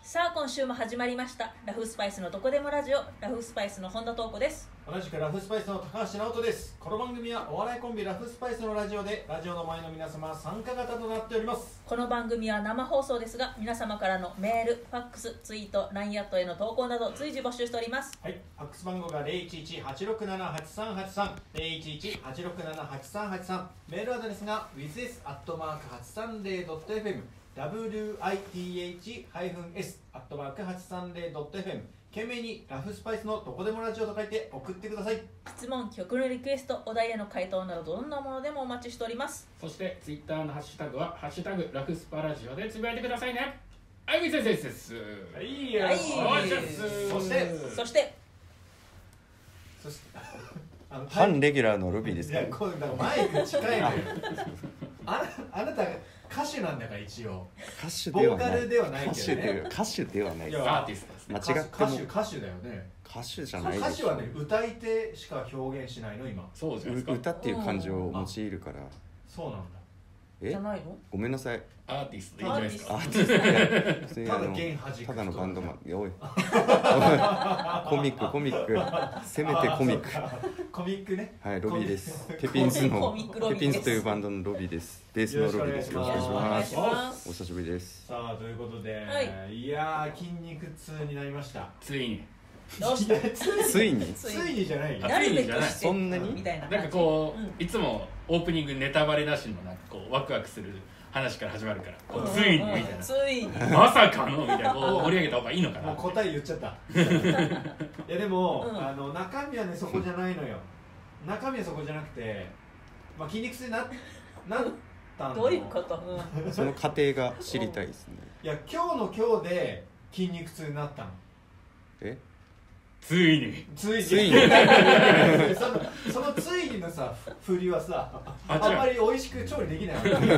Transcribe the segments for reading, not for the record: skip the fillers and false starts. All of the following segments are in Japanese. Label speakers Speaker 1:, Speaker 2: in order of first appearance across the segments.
Speaker 1: さあ今週も始まりましたラフスパイスのどこでもラジオ。ラフスパイスの本田東子です。
Speaker 2: 同じくラフスパイスの高橋直人です。この番組はお笑いコンビラフスパイスのラジオで、ラジオの前の皆様は参加型となっております。
Speaker 1: この番組は生放送ですが、皆様からのメール、ファックス、ツイート、LINE アットへの投稿など随時募集しております。
Speaker 2: はい、ファックス番号が 011-867-8383 011-867-8383 メールアドレスが withs@830.fm with-s@830.fm 懸命にラフスパイスのどこでもラジオと書いて送ってください。
Speaker 1: 質問、曲のリクエスト、お題への回答などどんなものでもお待ちしております。
Speaker 3: そしてツイッターのハッシュタグはハッシュタグラフスパラジオでつぶやいてくださいね。はい、先生です。
Speaker 2: はい
Speaker 1: はいそして
Speaker 4: 反レギュラーのロビーですか。
Speaker 2: いや、これだからマイク近いのよあなた歌手なんだから、一応
Speaker 4: 歌手ではない。
Speaker 2: ボーカルではないけどね。
Speaker 4: 歌手ではない。
Speaker 2: いや
Speaker 3: アーティストですね。
Speaker 4: 間違っても
Speaker 2: 歌手だよね。
Speaker 4: 歌手じゃないでしょ。
Speaker 2: 歌手はね、歌い手しか表現しないの今。
Speaker 3: そうじゃないですか。
Speaker 4: 歌っていう感情を用いるから。
Speaker 2: そうなんだ。
Speaker 1: じゃないの？
Speaker 4: ごめんなさい。
Speaker 3: アーティストでいいんじゃないですか。
Speaker 4: アーティストいや普通に
Speaker 2: ただ弦弾く
Speaker 4: ただのバンドマン。いやおいコミックせめてコミック。
Speaker 2: コミックね。
Speaker 4: はい、ロビーです。ペピンズ
Speaker 1: コミックロビーです。
Speaker 4: というバンドのロビーです。ベースのロビーです。よろしくお願いします。お久しぶりです。
Speaker 2: さあ、ということで、
Speaker 1: はい
Speaker 2: いやー、筋肉痛になりました。
Speaker 3: ついに
Speaker 1: どうした？
Speaker 4: ついに
Speaker 2: ついにじゃないよ。
Speaker 1: なるべくして
Speaker 4: そんなに
Speaker 1: みたいな
Speaker 3: なんかこう、
Speaker 1: うん
Speaker 3: いつもオープニングネタバレなしのなんかこうワクワクする話から始まるから、こうついにみたいな、
Speaker 1: ついに
Speaker 3: まさかのみたいな、こう盛り上げた方がいいのかな。
Speaker 2: もう答え言っちゃったいやでも、
Speaker 1: うん
Speaker 2: 中身はね、そこじゃないのよ。中身はそこじゃなくて、まあ、筋肉痛になったの。
Speaker 1: どういうこと？
Speaker 4: その過程が知りたいですね。
Speaker 2: いや、今日の今日で筋肉痛になったの。
Speaker 4: え？
Speaker 3: ついに
Speaker 2: ついに
Speaker 4: ついに
Speaker 2: そのついにのさ、振りはさ、
Speaker 3: あ
Speaker 2: あんまり美味しく調理できないわけでも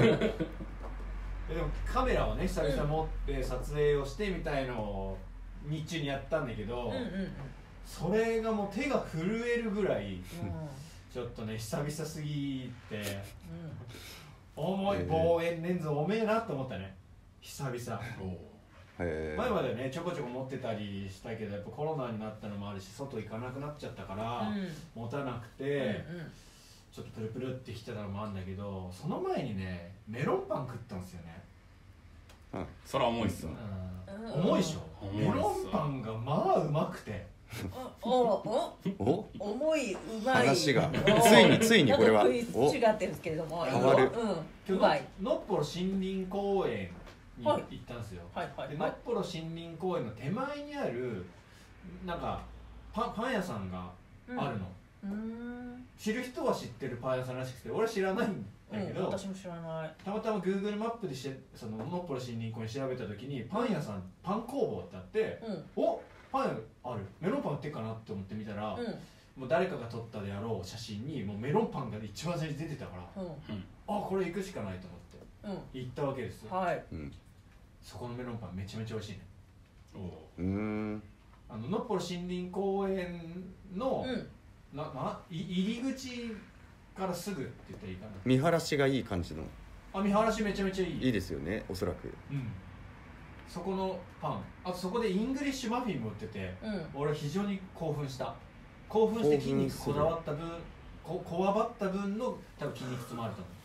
Speaker 2: カメラをね、久々持って撮影をしてみたいのを日中にやったんだけど、それがもう手が震えるぐらいちょっとね、久々すぎて重い望遠レンズおめえなと思ったね、久々。前まではね、ちょこちょこ持ってたりしたけど、やっぱコロナになったのもあるし、外行かなくなっちゃったから、持たなくて、ちょっとプルプルってきてたのもあるんだけど、その前にね、メロンパン食ったんですよね。
Speaker 3: そら重いっすよ。
Speaker 2: 重いでしょ。
Speaker 3: 重いっす
Speaker 2: メロンパンがまあうまくて、
Speaker 4: お
Speaker 1: 重い、うまい
Speaker 4: 話がついにこれは
Speaker 1: なんか食い違ってるんですけれども、
Speaker 4: 変わる。
Speaker 1: うまい。
Speaker 2: のっぽろ森林公園に行ったんですよ。でのっぽろ森林公園の手前にあるなんかパン屋さんがあるの。知る人は知ってるパン屋さんらしくて、俺は知らないんだけど、
Speaker 1: 私も知らない。
Speaker 2: たまたま Google マップでそののっぽろ森林公園調べた時に、パン屋さん、パン工房ってあって、お、パンある、メロンパン売ってるかなって思ってみたら、もう誰かが撮ったであろう写真にもうメロンパンが一番最初に出てたから、あ、これ行くしかないと思って行ったわけですよ。そこのメロンパンめちゃめちゃ美味しいね。のっぽろ森林公園の入り口からすぐって言ったらいいかな。
Speaker 4: 見晴らしがいい感じの。
Speaker 2: 見晴らしめちゃめちゃいい。
Speaker 4: いいですよね、おそらく。そ
Speaker 2: このパン、あとそこでイングリッシュマフィンも売ってて、俺非常に興奮して筋肉こだわった分、こわばった分の多分筋肉痛もあると思う。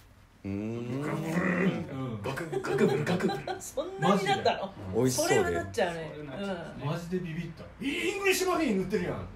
Speaker 3: ガクブ
Speaker 1: そんなになったの？
Speaker 4: 美味しそうで。
Speaker 1: それはなっちゃうね。
Speaker 2: マジでビビった。イングリッシュマフィン売ってるやん。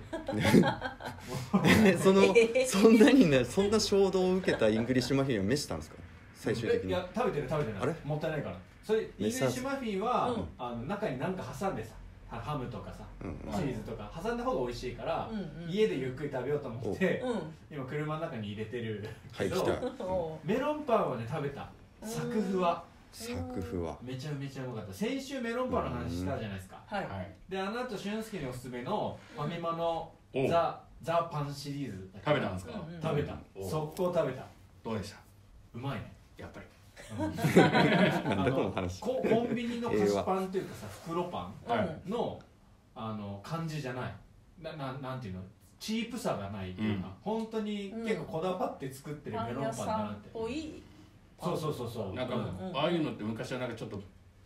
Speaker 4: そんなにね、そんな衝動を受けたイングリッシュマフィンを召したんですか、最終的に。
Speaker 2: いや、食べてない。あれもったいないから。それイングリッシュマフィンは中に何か挟んでさ、ハムとかさ、チーズとか挟んだ方が美味しいから、家でゆっくり食べようと思って、今車の中に入れてるけど、メロンパンはね、食べた。サクフワめちゃめちゃうまかった。先週メロンパンの話したじゃないですか。で、あの後俊介におすすめのファミマのザ・パンシリーズ
Speaker 3: 食べたんですか？
Speaker 2: 食べた。速攻食べた。
Speaker 3: どうでした？
Speaker 2: うまいね、
Speaker 3: やっぱり。
Speaker 4: なんだこの話。
Speaker 2: コンビニの菓子パンというかさ、袋パンの感じじゃない。なんていうの、チープさがないっていうか、本当に結構こだわって作ってるメロンパンだなって。そう。
Speaker 3: なんかああいうのって昔はなんかちょっと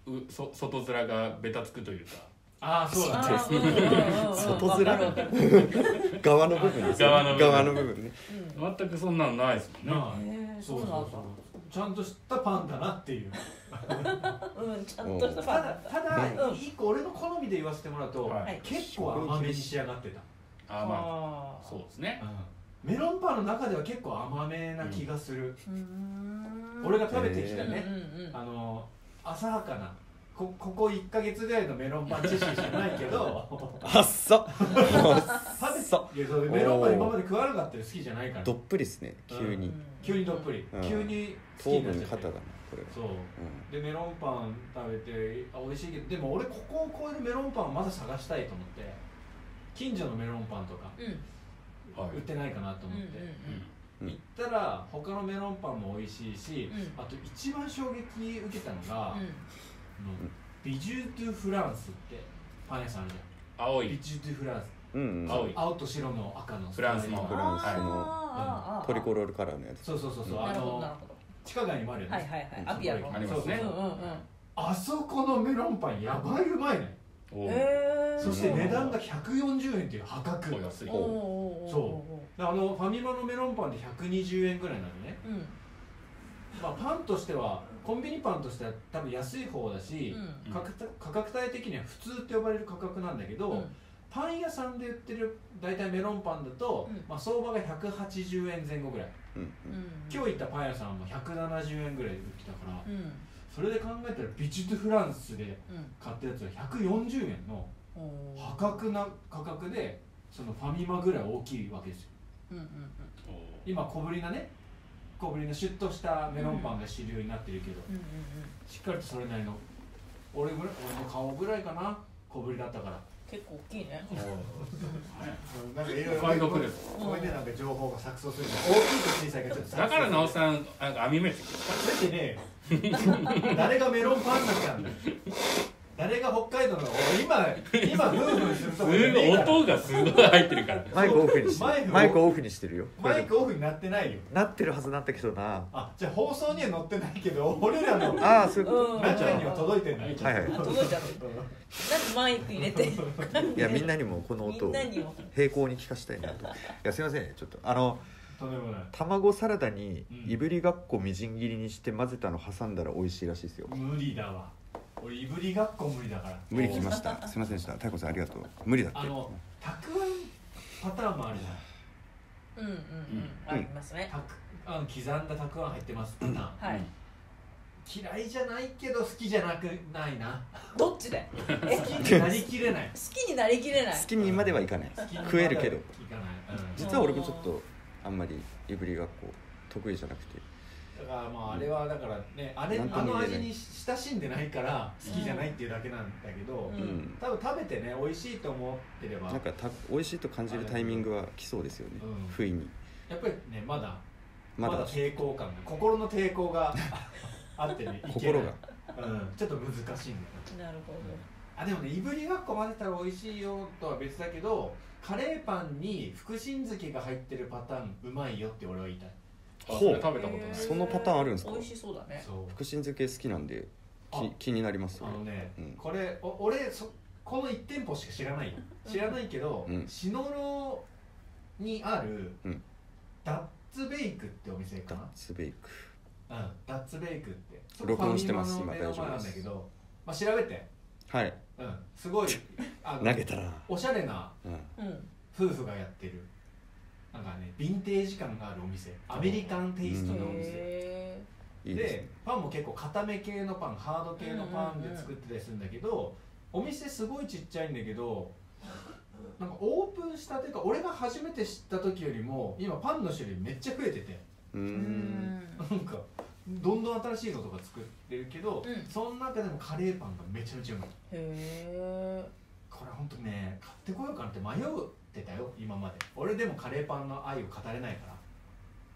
Speaker 3: 外面がベタつくというか。
Speaker 2: ああそうだね。
Speaker 4: 外面側の部分ですね。側の部分ね。
Speaker 3: 全くそんなのないですもんね。
Speaker 2: そうそうそう。ちゃんとしたパンだなっていう。
Speaker 1: ちゃんとしたパンだった。
Speaker 2: ただ一個俺の好みで言わせてもらうと、結構甘めに仕上がってた。
Speaker 3: あ、まあそうですね。
Speaker 2: メロンパンの中では結構甘めな気がする。俺が食べてきたね、浅はかなここ1ヶ月ぐらいのメロンパン知識じゃないけど
Speaker 4: あっさ
Speaker 2: いやそれメロンパン今まで食わなかったら好きじゃないから
Speaker 4: どっぷりっすね、急に
Speaker 2: どっぷり、急に好きになっちゃって
Speaker 4: 糖分肩だなこれ。
Speaker 2: そう、でメロンパン食べて美味しいけど、でも俺ここを超えるメロンパンをまだ探したいと思って近所のメロンパンとか売ってないかなと思って行ったら他のメロンパンも美味しいし、あと一番衝撃受けたのがビジュー・ドゥ・フランスってパン屋さんあるじゃん。
Speaker 3: 青い
Speaker 2: ビジュー・ドゥ・フランス、青と白の赤の
Speaker 3: フランスの
Speaker 4: トリコロールカラーのやつ。
Speaker 2: そう地下街にもあるよね。
Speaker 1: アピアの
Speaker 3: ありますね。
Speaker 2: あそこのメロンパンやばいうまいね。そして値段が140円っていう破格。
Speaker 3: 安い。
Speaker 2: そうファミマのメロンパンで120円ぐらいなのね。まあパンとしてはコンビニパンとしては多分安い方だし、価格帯的には普通って呼ばれる価格なんだけど、パン屋さんで売ってる大体メロンパンだと、相場が180円前後ぐらい。今日行ったパン屋さんも170円ぐらいで売ってたから、それで考えたらビジュ・ドゥ・フランスで買ったやつは140円の破格な価格で、そのファミマぐらい大きいわけですよ。今小ぶりなシュッとしたメロンパンが主流になってるけど、しっかりとそれなりの俺の顔ぐらいかな、小ぶりだったから。
Speaker 1: 結構大きいね。
Speaker 2: なんかいろいろ
Speaker 3: お買い得です。
Speaker 2: これでなんか情報が錯綜する。大きいと小さいがちょっと。
Speaker 3: だからなおさん網目つけ
Speaker 2: てねえ。誰がメロンパンになったんだよ。誰が北海道の今フーフーするとこ
Speaker 3: 音がすごい入ってるから。
Speaker 4: マイクオフにしてる。マイクオフにしてるよ。
Speaker 2: マイクオフになってないよ。
Speaker 4: なってるはずなんだけどな。
Speaker 2: あ、じゃあ放送には載ってないけど俺らの
Speaker 4: そういうこと。
Speaker 2: 中には届いてない。
Speaker 1: 届いちゃって。なんでマイク入れて。い
Speaker 4: やみんなにもこの音を平行に聞かしたいなと。いやすいません、ちょっと卵サラダにいぶりがっこみじん切りにして混ぜたの挟んだら美味しいらしいですよ。
Speaker 2: 無理だわ。俺いぶりがっこ無理だから。
Speaker 4: 無理きました。すいませんでした。太鼓さんありがとう。無理だって。
Speaker 2: たくあんパターンもあるじゃん。
Speaker 1: ありますね。
Speaker 2: 刻んだたくあん入ってますパターン。はい。嫌いじゃないけど好きじゃないな。
Speaker 1: どっちで？
Speaker 2: 好きになりきれない。
Speaker 1: 好きになりきれない。
Speaker 4: 好きにまではいかない。食えるけど。実は俺もちょっとあんまりいぶりがっこ得意じゃなくて。
Speaker 2: だからまああれはだからね、あの味に親しんでないから好きじゃないっていうだけなんだけど、多分食べてね美味しいと思ってれば
Speaker 4: なんか美味しいと感じるタイミングは来そうですよね。不意に。
Speaker 2: やっぱりねまだ抵抗感が、心の抵抗があってね。
Speaker 4: 心が
Speaker 2: ちょっと難しいんだよ。なるほど。でもねいぶりがっこ混ぜたら美味しいよとは別だけど、カレーパンに福神漬けが入ってるパターンうまいよって俺は言いたい。
Speaker 3: 食べたことない。
Speaker 4: そのパターンあるんですか？
Speaker 1: 美味しそうだね。
Speaker 4: 福神漬け好きなんで気になります。
Speaker 2: これ俺この1店舗しか知らないよ。知らないけど篠路にあるダッツベイクってお店かな。
Speaker 4: ダッツベイク。
Speaker 2: ダッツベイクって
Speaker 4: 録音してます今大丈夫です。
Speaker 2: なんだけど、まあ調べて。
Speaker 4: はい。
Speaker 2: すごい
Speaker 4: 投げたら
Speaker 2: おしゃれな夫婦がやってる。なんかね、ヴィンテージ感があるお店、アメリカンテイストのお店で、パンも結構固め系のパン、ハード系のパンで作ってたりするんだけど、お店すごいちっちゃいんだけど、なんかオープンしたてか俺が初めて知った時よりも今パンの種類めっちゃ増えてて、なんかどんどん新しいのとか作ってるけど、その中でもカレーパンがめちゃめちゃうまい。これほんとね、買ってこようかなって迷ってたよ今まで。俺でもカレーパンの愛を語れないから、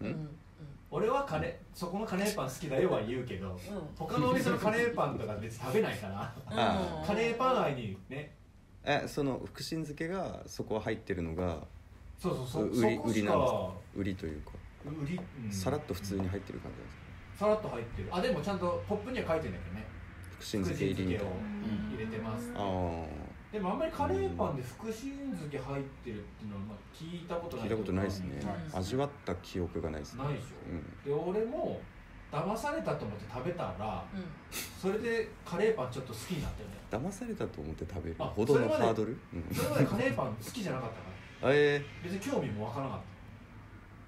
Speaker 2: 俺はそこのカレーパン好きだよは言うけど、他のお店のカレーパンとか別に食べないからカレーパン愛にね。
Speaker 4: その福神漬けがそこは入ってるのが
Speaker 2: そう
Speaker 4: 売りなんですか？売りというかさらっと普通に入ってる感じなんですか？
Speaker 2: さらっと入ってる。でもちゃんとポップには書いてるんだけどね。
Speaker 4: 福神漬け入りみたいな
Speaker 2: 入れてます、でもあんまりカレーパンで福神漬け入ってるっていうのは聞いたことない。
Speaker 4: 聞いたことないですね、味わった記憶がないですね。
Speaker 2: ないでしょ、で俺も騙されたと思って食べたら、それでカレーパンちょっと好きになったよね。
Speaker 4: 騙されたと思って食べるほどのハードル。
Speaker 2: それまでカレーパン好きじゃなかったから別に興味もわからなかった、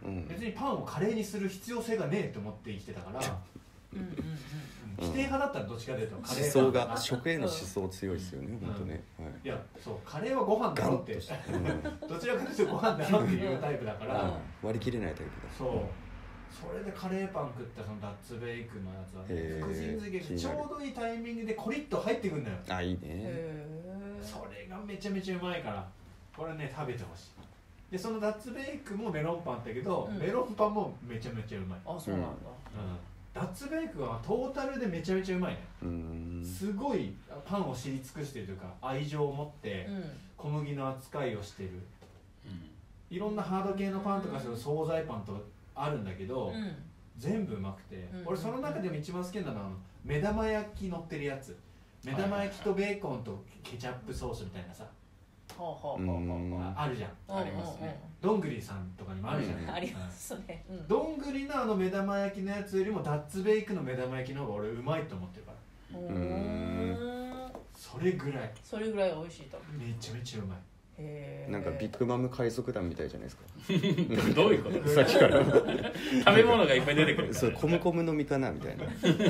Speaker 2: 別にパンをカレーにする必要性がねえと思って生きてたから否定派だったらどっちかというとカレーパン
Speaker 4: 思想が食への思想強いですよね、本当ね。
Speaker 2: いやそうカレーはご飯だろってどちらかというとご飯だろっていうタイプだから
Speaker 4: 割り切れないタイプだ。
Speaker 2: そうそれでカレーパン食ったそのダッツベイクのやつはね、福神漬けちょうどいいタイミングでコリッと入ってくるんだよ。
Speaker 4: あ、いいね。
Speaker 2: それがめちゃめちゃうまいからこれね食べてほしい。でそのダッツベイクもメロンパンだけど、メロンパンもめちゃめちゃうまい。
Speaker 1: あ、そうなんだ。
Speaker 2: ダッツベイクはトータルでめちゃめちゃうまいね。すごいパンを知り尽くしてるというか愛情を持って小麦の扱いをしてる、いろんなハード系のパンとかそういう惣菜パンとあるんだけど、全部うまくて、俺その中でも一番好きなのは目玉焼き乗ってるやつ。目玉焼きとベーコンとケチャップソースみたいなさあるじゃん。
Speaker 3: ありますね。
Speaker 2: どんぐりさんとかにもあるじゃん。
Speaker 1: ありますね。
Speaker 2: どんぐりの目玉焼きのやつよりもダッツベイクの目玉焼きの方が俺うまいと思ってるから。それぐらい。
Speaker 1: それぐらい美味しいと。
Speaker 2: めちゃめちゃうまい。
Speaker 4: なんかビッグマム海賊団みたいじゃないです
Speaker 3: か。どういうこと
Speaker 4: さっきから
Speaker 3: 食べ物がいっぱい出てくる。
Speaker 4: そう、コムコムの実かなみたいな。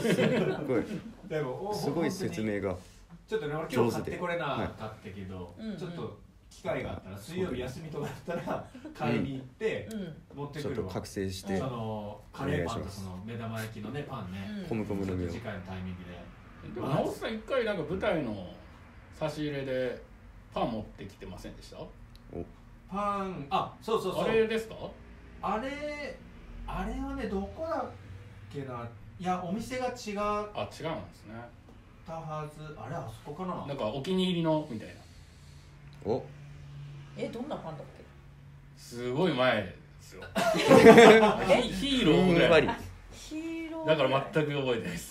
Speaker 4: すごい説明が
Speaker 2: ちょっとね、俺今日買ってこれなかったけど、ちょっと機会があったら水曜日休みとかだったら買いに行って持ってくるわ。
Speaker 4: ちょっと覚醒して
Speaker 2: そのカレーパンとその目玉焼きのねパンね、
Speaker 4: コムコムの実を
Speaker 2: 次回のタイミングで。
Speaker 3: でも直さん一回なんか舞台の差し入れでパン持ってきてませんでした？
Speaker 2: パン、あ、そうそうそう。
Speaker 3: あれですか？
Speaker 2: あれはね、どこだっけな。いや、お店が違う。
Speaker 3: あ、違うんですね。
Speaker 2: たはず、あれあそこかな。
Speaker 3: なんかお気に入りのみたいな。
Speaker 4: お。
Speaker 1: どんなパンだっけ？
Speaker 3: すごい前ですよ。ヒーローぐらい。
Speaker 1: ヒーロー。
Speaker 3: だから全く覚えてないです。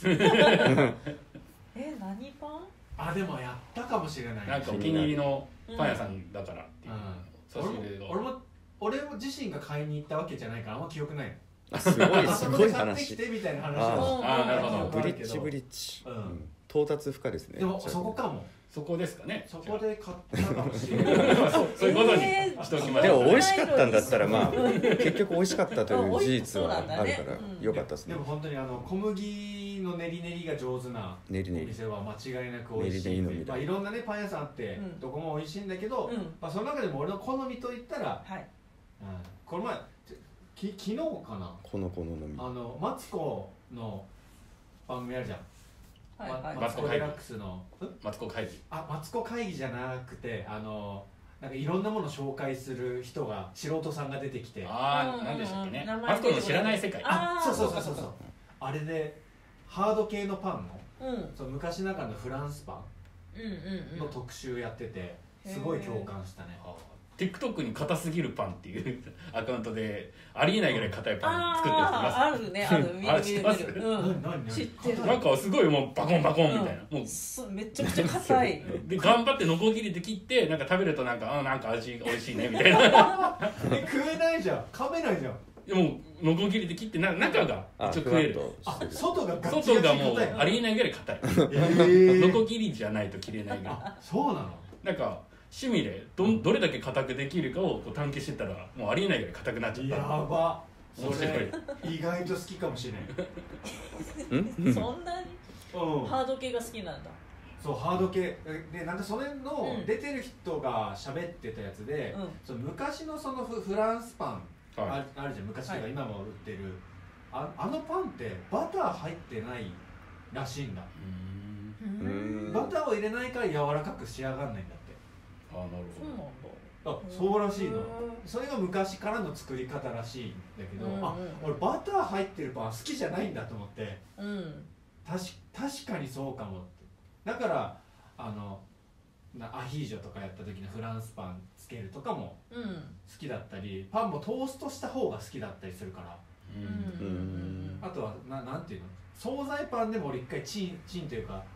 Speaker 1: 何パン？
Speaker 2: あ、でもやったかもしれない。
Speaker 3: なんかお気に入りのパン屋さんだからっていう差し入れが。
Speaker 2: 俺も自身が買いに行ったわけじゃないからあんま記憶ない。
Speaker 4: すごい話。
Speaker 2: 買ってきてみたいな話を。
Speaker 3: あ、なるほど。
Speaker 4: ブリッジ。到達不可ですね。
Speaker 2: でもそこかも。
Speaker 3: そこですかね。
Speaker 2: そこで買ったかもしれない。
Speaker 3: そういうことにしておきましょう。
Speaker 4: でも美味しかったんだったらまあ結局美味しかったという事実はあるから良かったですね。
Speaker 2: でも本当に小麦の練り練りが上手なお店は間違いなく美味しい。まあいろんなねパン屋さんあってどこも美味しいんだけど、まあその中でも俺の好みといったら、この前昨日かな。
Speaker 4: この好み。
Speaker 2: マツコの番組あるじゃん。マツコデラックスの
Speaker 3: マツコ会議。
Speaker 2: マツコ会議じゃなくてなんかいろんなものを紹介する人が素人さんが出てきて、
Speaker 3: 何でしたっけね。マツコの知らない世界。
Speaker 2: そうあれでハード系のパンのその昔ながらのフランスパンの特集やっててすごい共感したね。
Speaker 3: TikTok に硬すぎるパンっていうアカウントでありえないぐらい硬いパン作ってる人います。
Speaker 1: あるね、ある。
Speaker 3: 知ってます？
Speaker 2: 知ってる。
Speaker 3: なんかすごいもうバコンバコンみたいな。も
Speaker 1: うめちゃくちゃ硬い。
Speaker 3: で頑張ってノコギリで切ってなんか食べるとなんかなんか味美味しいねみたいな。
Speaker 2: 食えないじゃん。噛めないじゃん。
Speaker 3: でもノコギリで切って中が一応食える。
Speaker 2: 外が
Speaker 3: もうありえないぐらい硬い。ノコギリじゃないと切れないぐらい。
Speaker 2: そうなの？
Speaker 3: なんか趣味でどれだけ硬くできるかを探求してたらもうありえないぐらい硬くなっちゃった。
Speaker 2: やば。それ意外と好きかもしれない。
Speaker 1: そんなにハード系が好きなんだ。
Speaker 2: そう、ハード系でなんかそれの出てる人が喋ってたやつで、その昔のそのフランスパンあるじゃん。昔とか今も売ってるあのパンってバター入ってないらしいんだ。バターを入れないから柔らかく仕上がんないんだって。
Speaker 3: なる
Speaker 2: ほど。そうらしいの。それが昔からの作り方らしいんだけど、俺バター入ってるパン好きじゃないんだと思って、確かにそうかもって。だからアヒージョとかやった時のフランスパンつけるとかも好きだったり、パンもトーストした方が好きだったりするから。あとはなんていうの、惣菜パンでも俺一回チンというか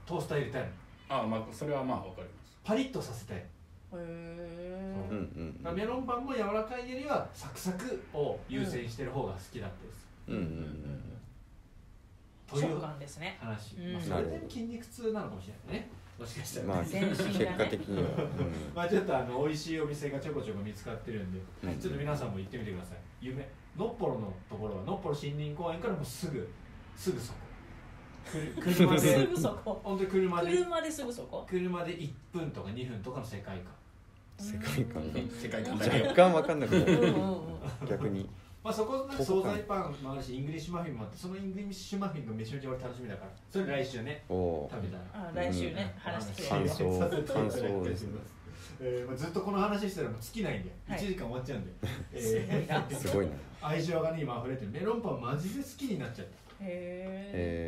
Speaker 2: トースター入れたいの。
Speaker 3: まあそれはまあわかります。
Speaker 2: パリッとさせたい。
Speaker 1: へえ。
Speaker 2: メロンパンも柔らかいよりはサクサクを優先してる方が好きだったです。
Speaker 1: という話ですね。
Speaker 2: 話。それで筋肉痛なのかもしれないね。もしかしたら。
Speaker 4: まあ結果的には。
Speaker 2: まあちょっと美味しいお店がちょこちょこ見つかってるんで、ちょっと皆さんも行ってみてください。のっぽろのところはのっぽろ森林公園からもうすぐそこ。車です
Speaker 1: ぐそこ。
Speaker 2: 本当に車
Speaker 1: ですぐそこ。
Speaker 2: 車で1分とか2分とかの世界観。
Speaker 3: 世界観
Speaker 4: 若干分かんなくなる。逆に。
Speaker 2: まあそこの惣菜パンもあるし、イングリッシュマフィンもあって、そのイングリッシュマフィンがめちゃめちゃ俺楽しみだから、それ来週ね食べたら。
Speaker 1: 来週ね話してくれる。
Speaker 4: 感想ですね。
Speaker 2: ずっとこの話したらもう尽きないんで、1時間終わっちゃうんで。
Speaker 4: すごいな。
Speaker 2: 愛情がね今溢れてる。メロンパンマジで好きになっちゃった。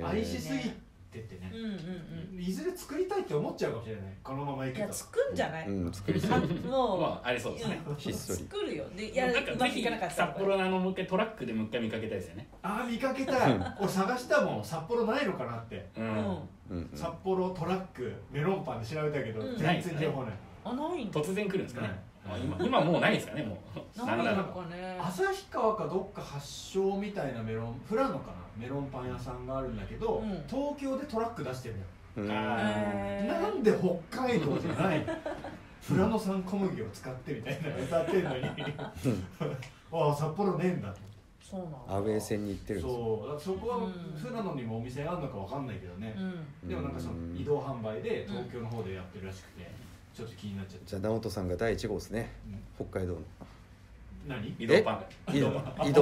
Speaker 2: 愛しすぎてってね。いずれ作りたいって思っちゃうかもしれない。このままいくと。
Speaker 1: いや作んじゃない。
Speaker 4: 作りたい。
Speaker 1: もう
Speaker 3: まあありそうですね。
Speaker 4: ひっそり。
Speaker 1: 作るよ。で
Speaker 3: なんかぜひ札幌のもう一回トラックでもう一回見かけたいですよね。
Speaker 2: 見かけたい。俺探したもん。札幌ないのかなって。札幌トラックメロンパンで調べたけど全然情報ない。
Speaker 1: ないんだ。
Speaker 3: 突然来るんですかね。今もうないですかね。もう
Speaker 1: なんだろうね。
Speaker 2: 旭川かどっか発祥みたいなメロンフラノかなメロンパン屋さんがあるんだけど、東京でトラック出してるのよ。なんで北海道じゃないフラノ産小麦を使ってみたいな歌ってんのに札幌ねえんだと。
Speaker 1: そうなんだ。
Speaker 4: アウェー線に行ってるんですよ。
Speaker 2: そこはフラノにもお店があるのかわかんないけどね。でもなんかその移動販売で東京の方でやってるらしくてちょっと気になっちゃって。
Speaker 4: じゃあ直人さんが第1号ですね。北海道の
Speaker 2: 何
Speaker 3: 移動パン。
Speaker 4: 移動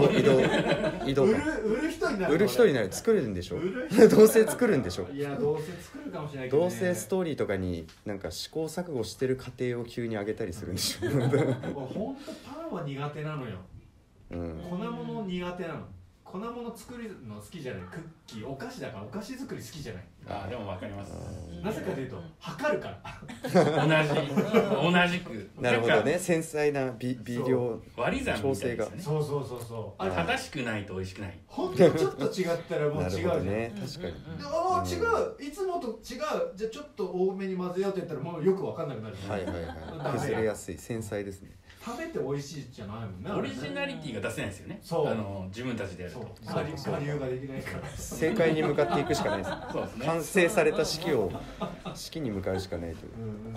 Speaker 2: 売る人になる。
Speaker 4: 売る人になる。作るんでしょ。どうせ作るんでしょ。
Speaker 2: いやどうせ作るかもしれないけど、
Speaker 4: どうせストーリーとかになんか試行錯誤してる過程を急に上げたりするんでしょ。
Speaker 2: 本当パンは苦手なのよ。粉物苦手なの。粉物作るの好きじゃない。クッキーお菓子だからお菓子作り好きじゃない。
Speaker 3: でも分かります。
Speaker 2: なぜかというと測るから。
Speaker 3: 同じく。
Speaker 4: なるほどね。繊細な微量調整が。
Speaker 2: そう
Speaker 3: 正しくないと美味しくない。
Speaker 2: 本当にちょっと違ったらもう違うじゃん。
Speaker 4: ね。確かに。
Speaker 2: 違う。いつもと違う。じゃあちょっと多めに混ぜようって言ったらもうよく分かんなくなる。
Speaker 4: 崩れやすい繊細ですね。
Speaker 2: 食べて美味しいじゃないもんね。
Speaker 3: オリジナリティが出せないですよね。自分たちでやると。
Speaker 2: 我流ができないから。
Speaker 4: 正解に向かっていくしかないです。完成された式に向かうしかないという。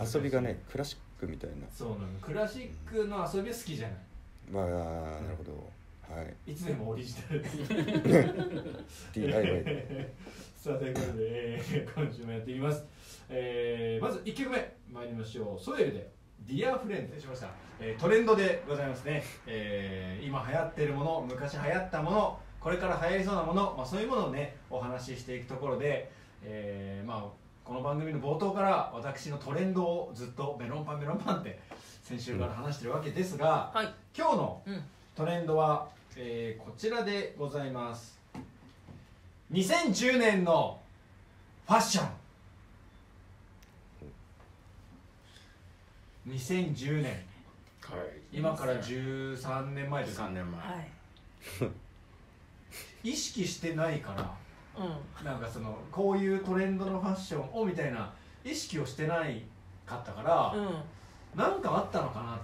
Speaker 4: 遊びがないクラシックみたいな。
Speaker 2: そうなの。クラシックの遊びは好きじゃない。
Speaker 4: まあなるほど。はい。
Speaker 2: いつでもオリジナル。
Speaker 4: DIY。
Speaker 2: さあということで今週もやっていきます。まず1曲目参りましょう。ソエルでディアフレンドしました。トレンドでございますね。今流行ってるもの、昔流行ったもの、これから流行りそうなもの、そういうものをねお話ししていくところで、この番組の冒頭から私のトレンドをずっとメロンパンって先週から話してるわけですが、今日のトレンドは、こちらでございます。2010年のファッション。2010年、今から13年前ですか。
Speaker 3: 3年前。
Speaker 2: 意識してないから、なんかこういうトレンドのファッションをみたいな意識をしてないかったから、なんかあったのかな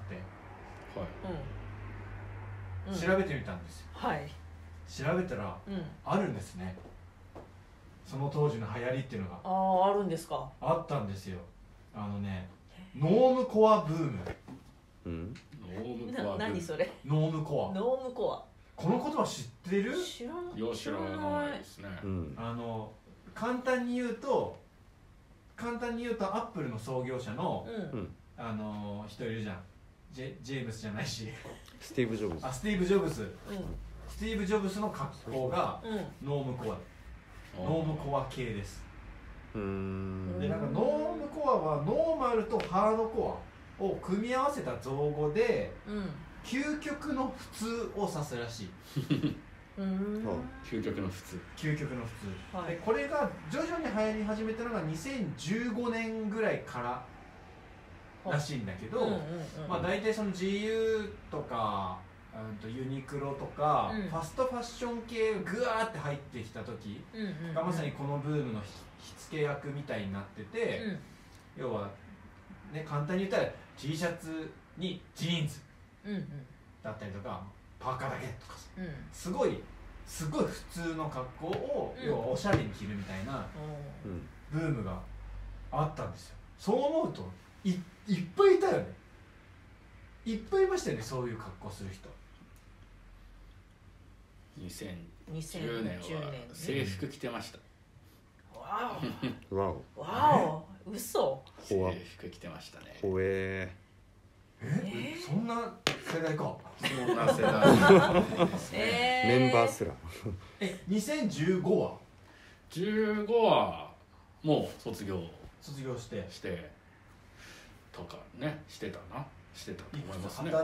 Speaker 2: って調べてみたんですよ。調べたらあるんですね。その当時の流行りっていうのが
Speaker 1: あるんですか。
Speaker 2: あったんですよ。ノームコアブーム。
Speaker 1: 何それ。
Speaker 2: ノームコア。この言葉知ってる？
Speaker 1: 知らない
Speaker 3: ですね。
Speaker 2: 簡単に言うとアップルの創業者の人いるじゃん。ジェームスじゃないし
Speaker 4: スティーブ・ジョブズ。
Speaker 2: スティーブ・ジョブズの格好がノームコア。ノームコア系です。でなんかノームコアはノーマルとハードコアを組み合わせた造語で、究極の普通を指すらしい。
Speaker 3: 究極の普通。
Speaker 2: でこれが徐々に流行り始めたのが2015年ぐらいかららしいんだけど、大体その GU とかユニクロとか、ファストファッション系がグワーって入ってきた時がまさにこのブームの付け役みたいになってて、要はね簡単に言ったら T シャツにジーンズだったりとかパーカーだけとかさ、すごい普通の格好を要はおしゃれに着るみたいなブームがあったんですよ。そう思うといっぱいいたよね。いっぱいいましたよね、そういう格好する人。
Speaker 3: 2010年は制服着てました。
Speaker 1: わ
Speaker 4: おわ
Speaker 1: お嘘。
Speaker 3: 制服着てましたね。
Speaker 4: 怖え。
Speaker 2: そんな世代か。
Speaker 3: そんな世代
Speaker 4: メンバーすら。
Speaker 2: 2015は
Speaker 3: 15はもう卒業
Speaker 2: して
Speaker 3: とかねしてたと思いますね。
Speaker 2: 20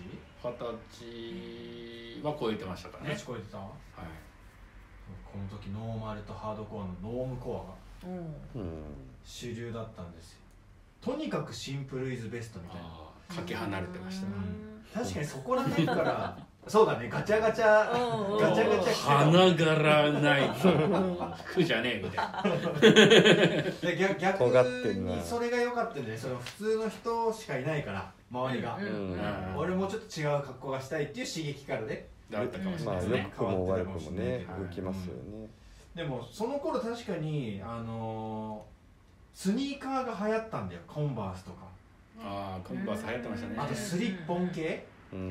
Speaker 3: 歳は超えてましたかね。
Speaker 2: 超えてた。はい。この時ノーマルとハードコアのノームコアが主流だったんですよ。とにかくシンプルイズベストみたいな。
Speaker 3: かけ離れてましたね。
Speaker 2: 確かにそこら辺からそうだね、ガチャガチャ
Speaker 3: 花柄ない服じゃねえみたいな。
Speaker 2: 逆にそれが良かったんで、その普通の人しかいないから周りが、俺もちょっと違う格好がしたいっていう刺激からね
Speaker 3: だったかもしれないですね。
Speaker 4: 良くも悪くもね動きますよね。
Speaker 2: でもその頃確かにスニーカーが流行ったんだよ。コンバースとか。
Speaker 3: コンバース流行ってましたね。
Speaker 2: あとスリッポン系。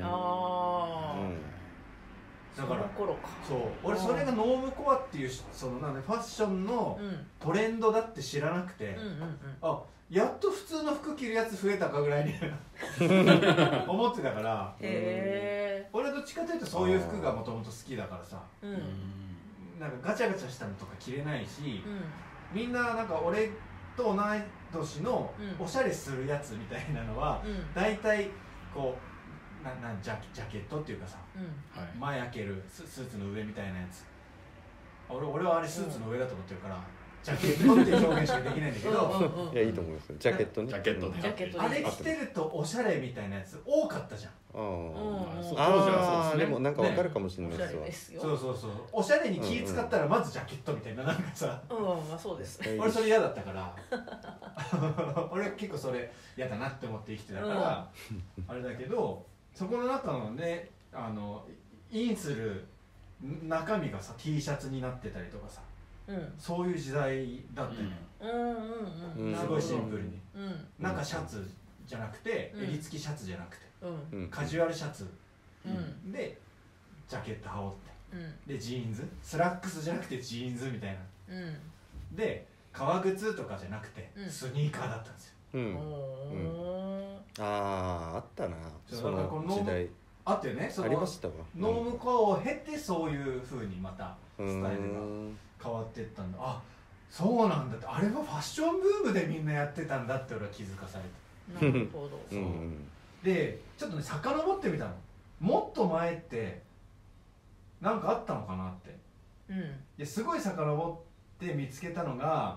Speaker 2: だからそう、俺それがノームコアっていうそのなんでファッションのトレンドだって知らなくて、やっと普通の服着るやつ増えたかぐらいに思ってたから、俺どっちかというとそういう服がもともと好きだからさ、なんかガチャガチャしたのとか着れないし、みんななんか俺と同い年のおしゃれするやつみたいなのは大体こうジャケットっていうかさ、前開けるスーツの上みたいなやつ。俺はあれスーツの上だと思ってるからジャケットっていう表現しかできないんだけど、
Speaker 4: いやいいと思いますよ。ジャケットね。
Speaker 2: あれ着てるとおしゃれみたいなやつ多かったじゃん。
Speaker 4: でもなんかわかるかもしれないです
Speaker 2: わ。そうおしゃれに気使ったらまずジャケットみたいな、なんかさ、
Speaker 1: そうです。
Speaker 2: 俺それ嫌だったから俺結構それ嫌だなって思って生きてたからあれだけど、そこの中のねインする中身がさ T シャツになってたりとかさ、そういう時代だったよね。すごいシンプルに、なんかシャツじゃなくて襟付きシャツじゃなくてカジュアルシャツでジャケット羽織ってでジーンズ、スラックスじゃなくてジーンズみたいなで革靴とかじゃなくてスニーカーだったんですよ。
Speaker 4: あったな、その時代
Speaker 2: あったよね。
Speaker 4: ありましたわ。
Speaker 2: ノームコアを経てそういう風にまたスタイルが変わっていったんだ。あ、そうなんだって、あれはファッションブームでみんなやってたんだって俺は気づかされた。
Speaker 1: なるほど。
Speaker 2: そうでちょっとね遡ってみたの。もっと前ってなんかあったのかなって、ですごい遡って見つけたのが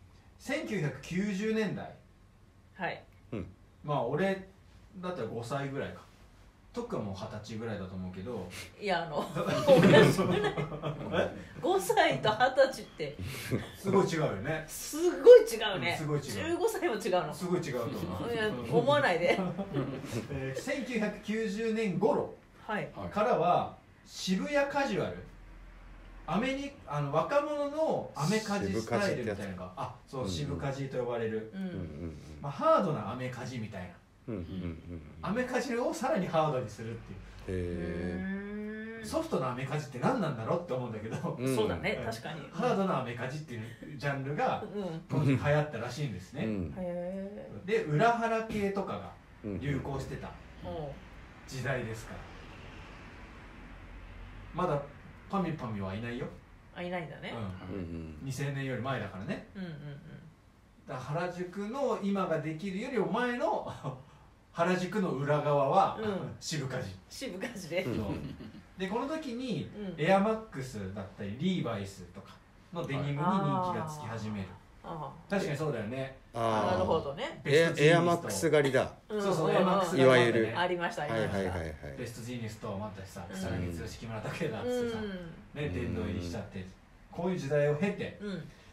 Speaker 2: 1990年代。まあ俺だったら5歳ぐらいか、とっくはもう20歳ぐらいだと思うけど、
Speaker 1: いや5歳と20歳って
Speaker 2: すごい違うよね。
Speaker 1: すごい違うね。
Speaker 2: すごい違う。
Speaker 1: 15歳も違うの。
Speaker 2: すごい違うと思う。
Speaker 1: いや思わないで。
Speaker 2: 1990年頃からは渋谷カジュアル、若者のアメカジスタイルみたいなのが、そう渋カジと呼ばれる、ハードなアメカジみたいな。アメカジをさらにハードにするっていう。ソフトなアメカジって何なんだろうって思うんだけど、
Speaker 1: そうだね、確かに
Speaker 2: ハードなアメカジっていうジャンルが当時流行ったらしいんですね。で裏腹系とかが流行してた時代ですから、まだパミパミはいないよ。
Speaker 1: いないんだね。
Speaker 2: 2000年より前だからね。原宿の今ができるよりも前の原宿の裏側は渋カジ。
Speaker 1: 渋カジで。
Speaker 2: でこの時にエアマックスだったりリーバイスとかのデニムに人気がつき始める。確かにそうだよね。
Speaker 1: なるほどね。
Speaker 4: エアマックス狩りだ。
Speaker 2: そうエアマックス狩り
Speaker 4: いわゆる
Speaker 1: ありましたありました。
Speaker 2: ベストジーニスとまたさ草薙剛木村拓哉だっつってさね殿堂入りしちゃって、こういう時代を経て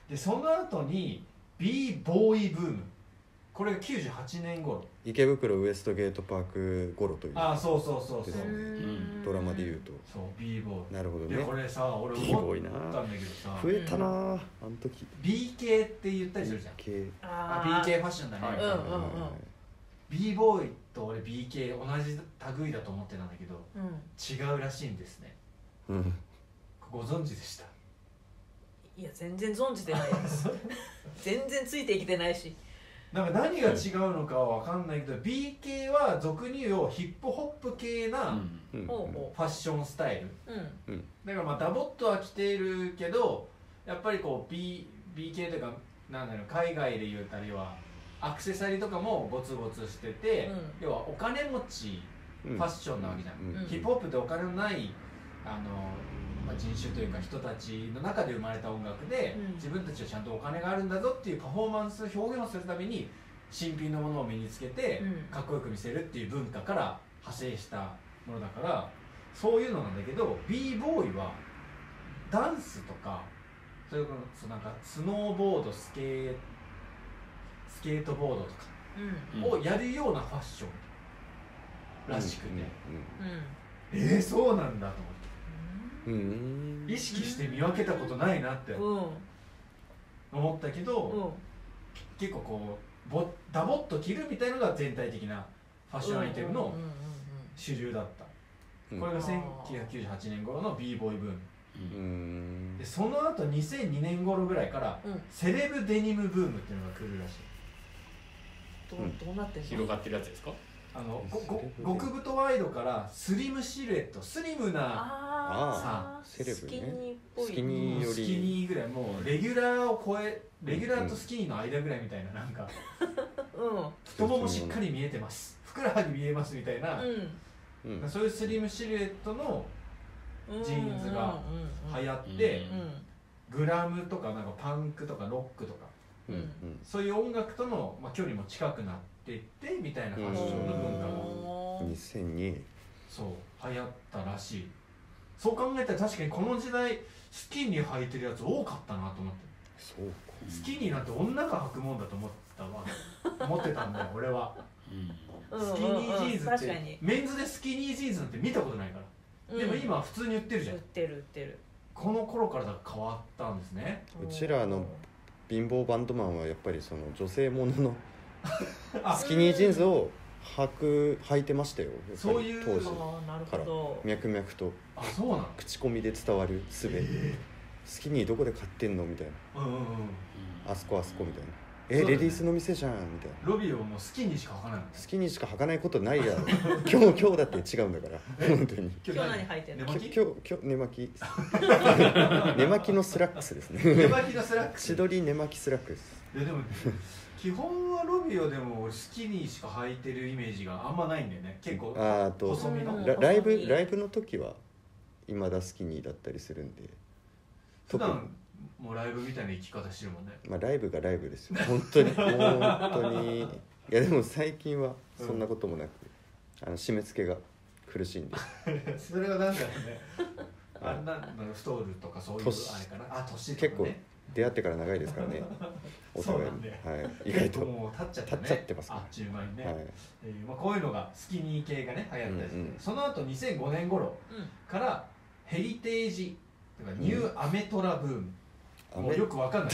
Speaker 2: でその後に b ボーイブーム、これが98年頃、
Speaker 4: 池袋ウエストゲートパーク頃という。
Speaker 2: ああそうそうそうそう、
Speaker 4: ドラマで言うと
Speaker 2: そう b ボーイ。
Speaker 4: なるほどね。
Speaker 2: でこれさ俺思ったんだけどさ、
Speaker 4: 増えたなあの時。
Speaker 2: B 系って言ったりするじゃん。
Speaker 4: B
Speaker 2: あ B 系ファッションだね、B ボーイと俺 B 系同じ類だと思ってたんだけど、違うらしいんですね。ご存知でした？
Speaker 1: いや全然存じてないです全然ついてきてないし、
Speaker 2: なんか何が違うのかは分かんないけど、B 系は俗に言うヒップホップ系なファッションスタイル、だからまあダボっとは着ているけど、やっぱりこう B 系というかなんだろう、海外で言うたりはアクセサリーとかもゴツゴツしてて、要はお金持ちファッションなわけじゃん、ヒップホップってお金のない人種というか人たちの中で生まれた音楽で、自分たちはちゃんとお金があるんだぞっていうパフォーマンス表現をするために新品のものを身につけてかっこよく見せるっていう文化から派生したものだから、そういうのなんだけど b ボーイはダンスとか、それこそなんかスノーボード、スケートボードとかをやるようなファッションらしくて、そうなんだと思って。意識して見分けたことないなって思ったけど、結構こうダボっと着るみたいのが全体的なファッションアイテムの主流だった。これが1998年頃の b ボーイブームで、その後2002年頃ぐらいからセレブデニムブームっていうのが来るらしい。
Speaker 1: どうなってんの？
Speaker 3: 広がってるやつですか？
Speaker 2: 極太ワイドからスリムシルエット、スリムなさ、
Speaker 4: セレブね、
Speaker 1: スキニーっぽい、
Speaker 4: スキニーより
Speaker 2: スキニーぐらい、もうレギュラーを超え、レギュラーとスキニーの間ぐらいみたいな、なんか太ももしっかり見えてます、ふくらはぎ見えますみたいな、そういうスリムシルエットのジーンズが流行って、グラムとかなんかパンクとかロックとか、そういう音楽との距離も近くなっていってみたいなファッションの文化が
Speaker 4: 2002
Speaker 2: そう流行ったらしい。そう考えたら確かにこの時代スキニー履いてるやつ多かったなと思って。
Speaker 4: そうか、
Speaker 2: スキニーなんて女が履くもんだと思ってたんだよ俺は。スキニージーンズってメンズでスキニージーンズなんて見たことないから、でも今普通に売ってるじゃん。売ってるこの頃から変わったんですね。
Speaker 4: うちらの貧乏バンドマンはやっぱりその女性もののスキニージーンズを履いてましたよ。
Speaker 2: そういう
Speaker 4: 当時から脈々と口コミで伝わるすべ、スキニーどこで買ってんのみたいな、あそこみたいな、レディースの店じゃんみたいな。
Speaker 2: ロビーはもうスキニーしか履かないの？
Speaker 4: スキニーしか履かないことないやろ今日だって違うんだから本当に。
Speaker 1: 今日何履いてんの？
Speaker 4: 今日寝巻き寝巻きのスラックスですね。
Speaker 2: 寝巻きのスラックス、
Speaker 4: 千鳥寝巻きスラックス。
Speaker 2: でも基本はロビーはでもスキニーしか履いてるイメージがあんまないんだよね。結構細身の
Speaker 4: ライブの時は今だスキニーだったりするんで、
Speaker 2: 普段もうライブみたいな生き方してるもんね。
Speaker 4: ライブがライブですよ本当にいやでも最近はそんなこともなく、締め付けが苦しいんで
Speaker 2: それはなんだろうね、太るとかそういうあれかな、年とかね。結構
Speaker 4: 出会ってから長いですからねお互いに、意外と
Speaker 2: もう経っちゃってますから、あっちゅう間にね。こういうのがスキニー系がね流行ったりして、その後2005年頃からヘリテージとかニューアメトラブーム、もうよくわかんない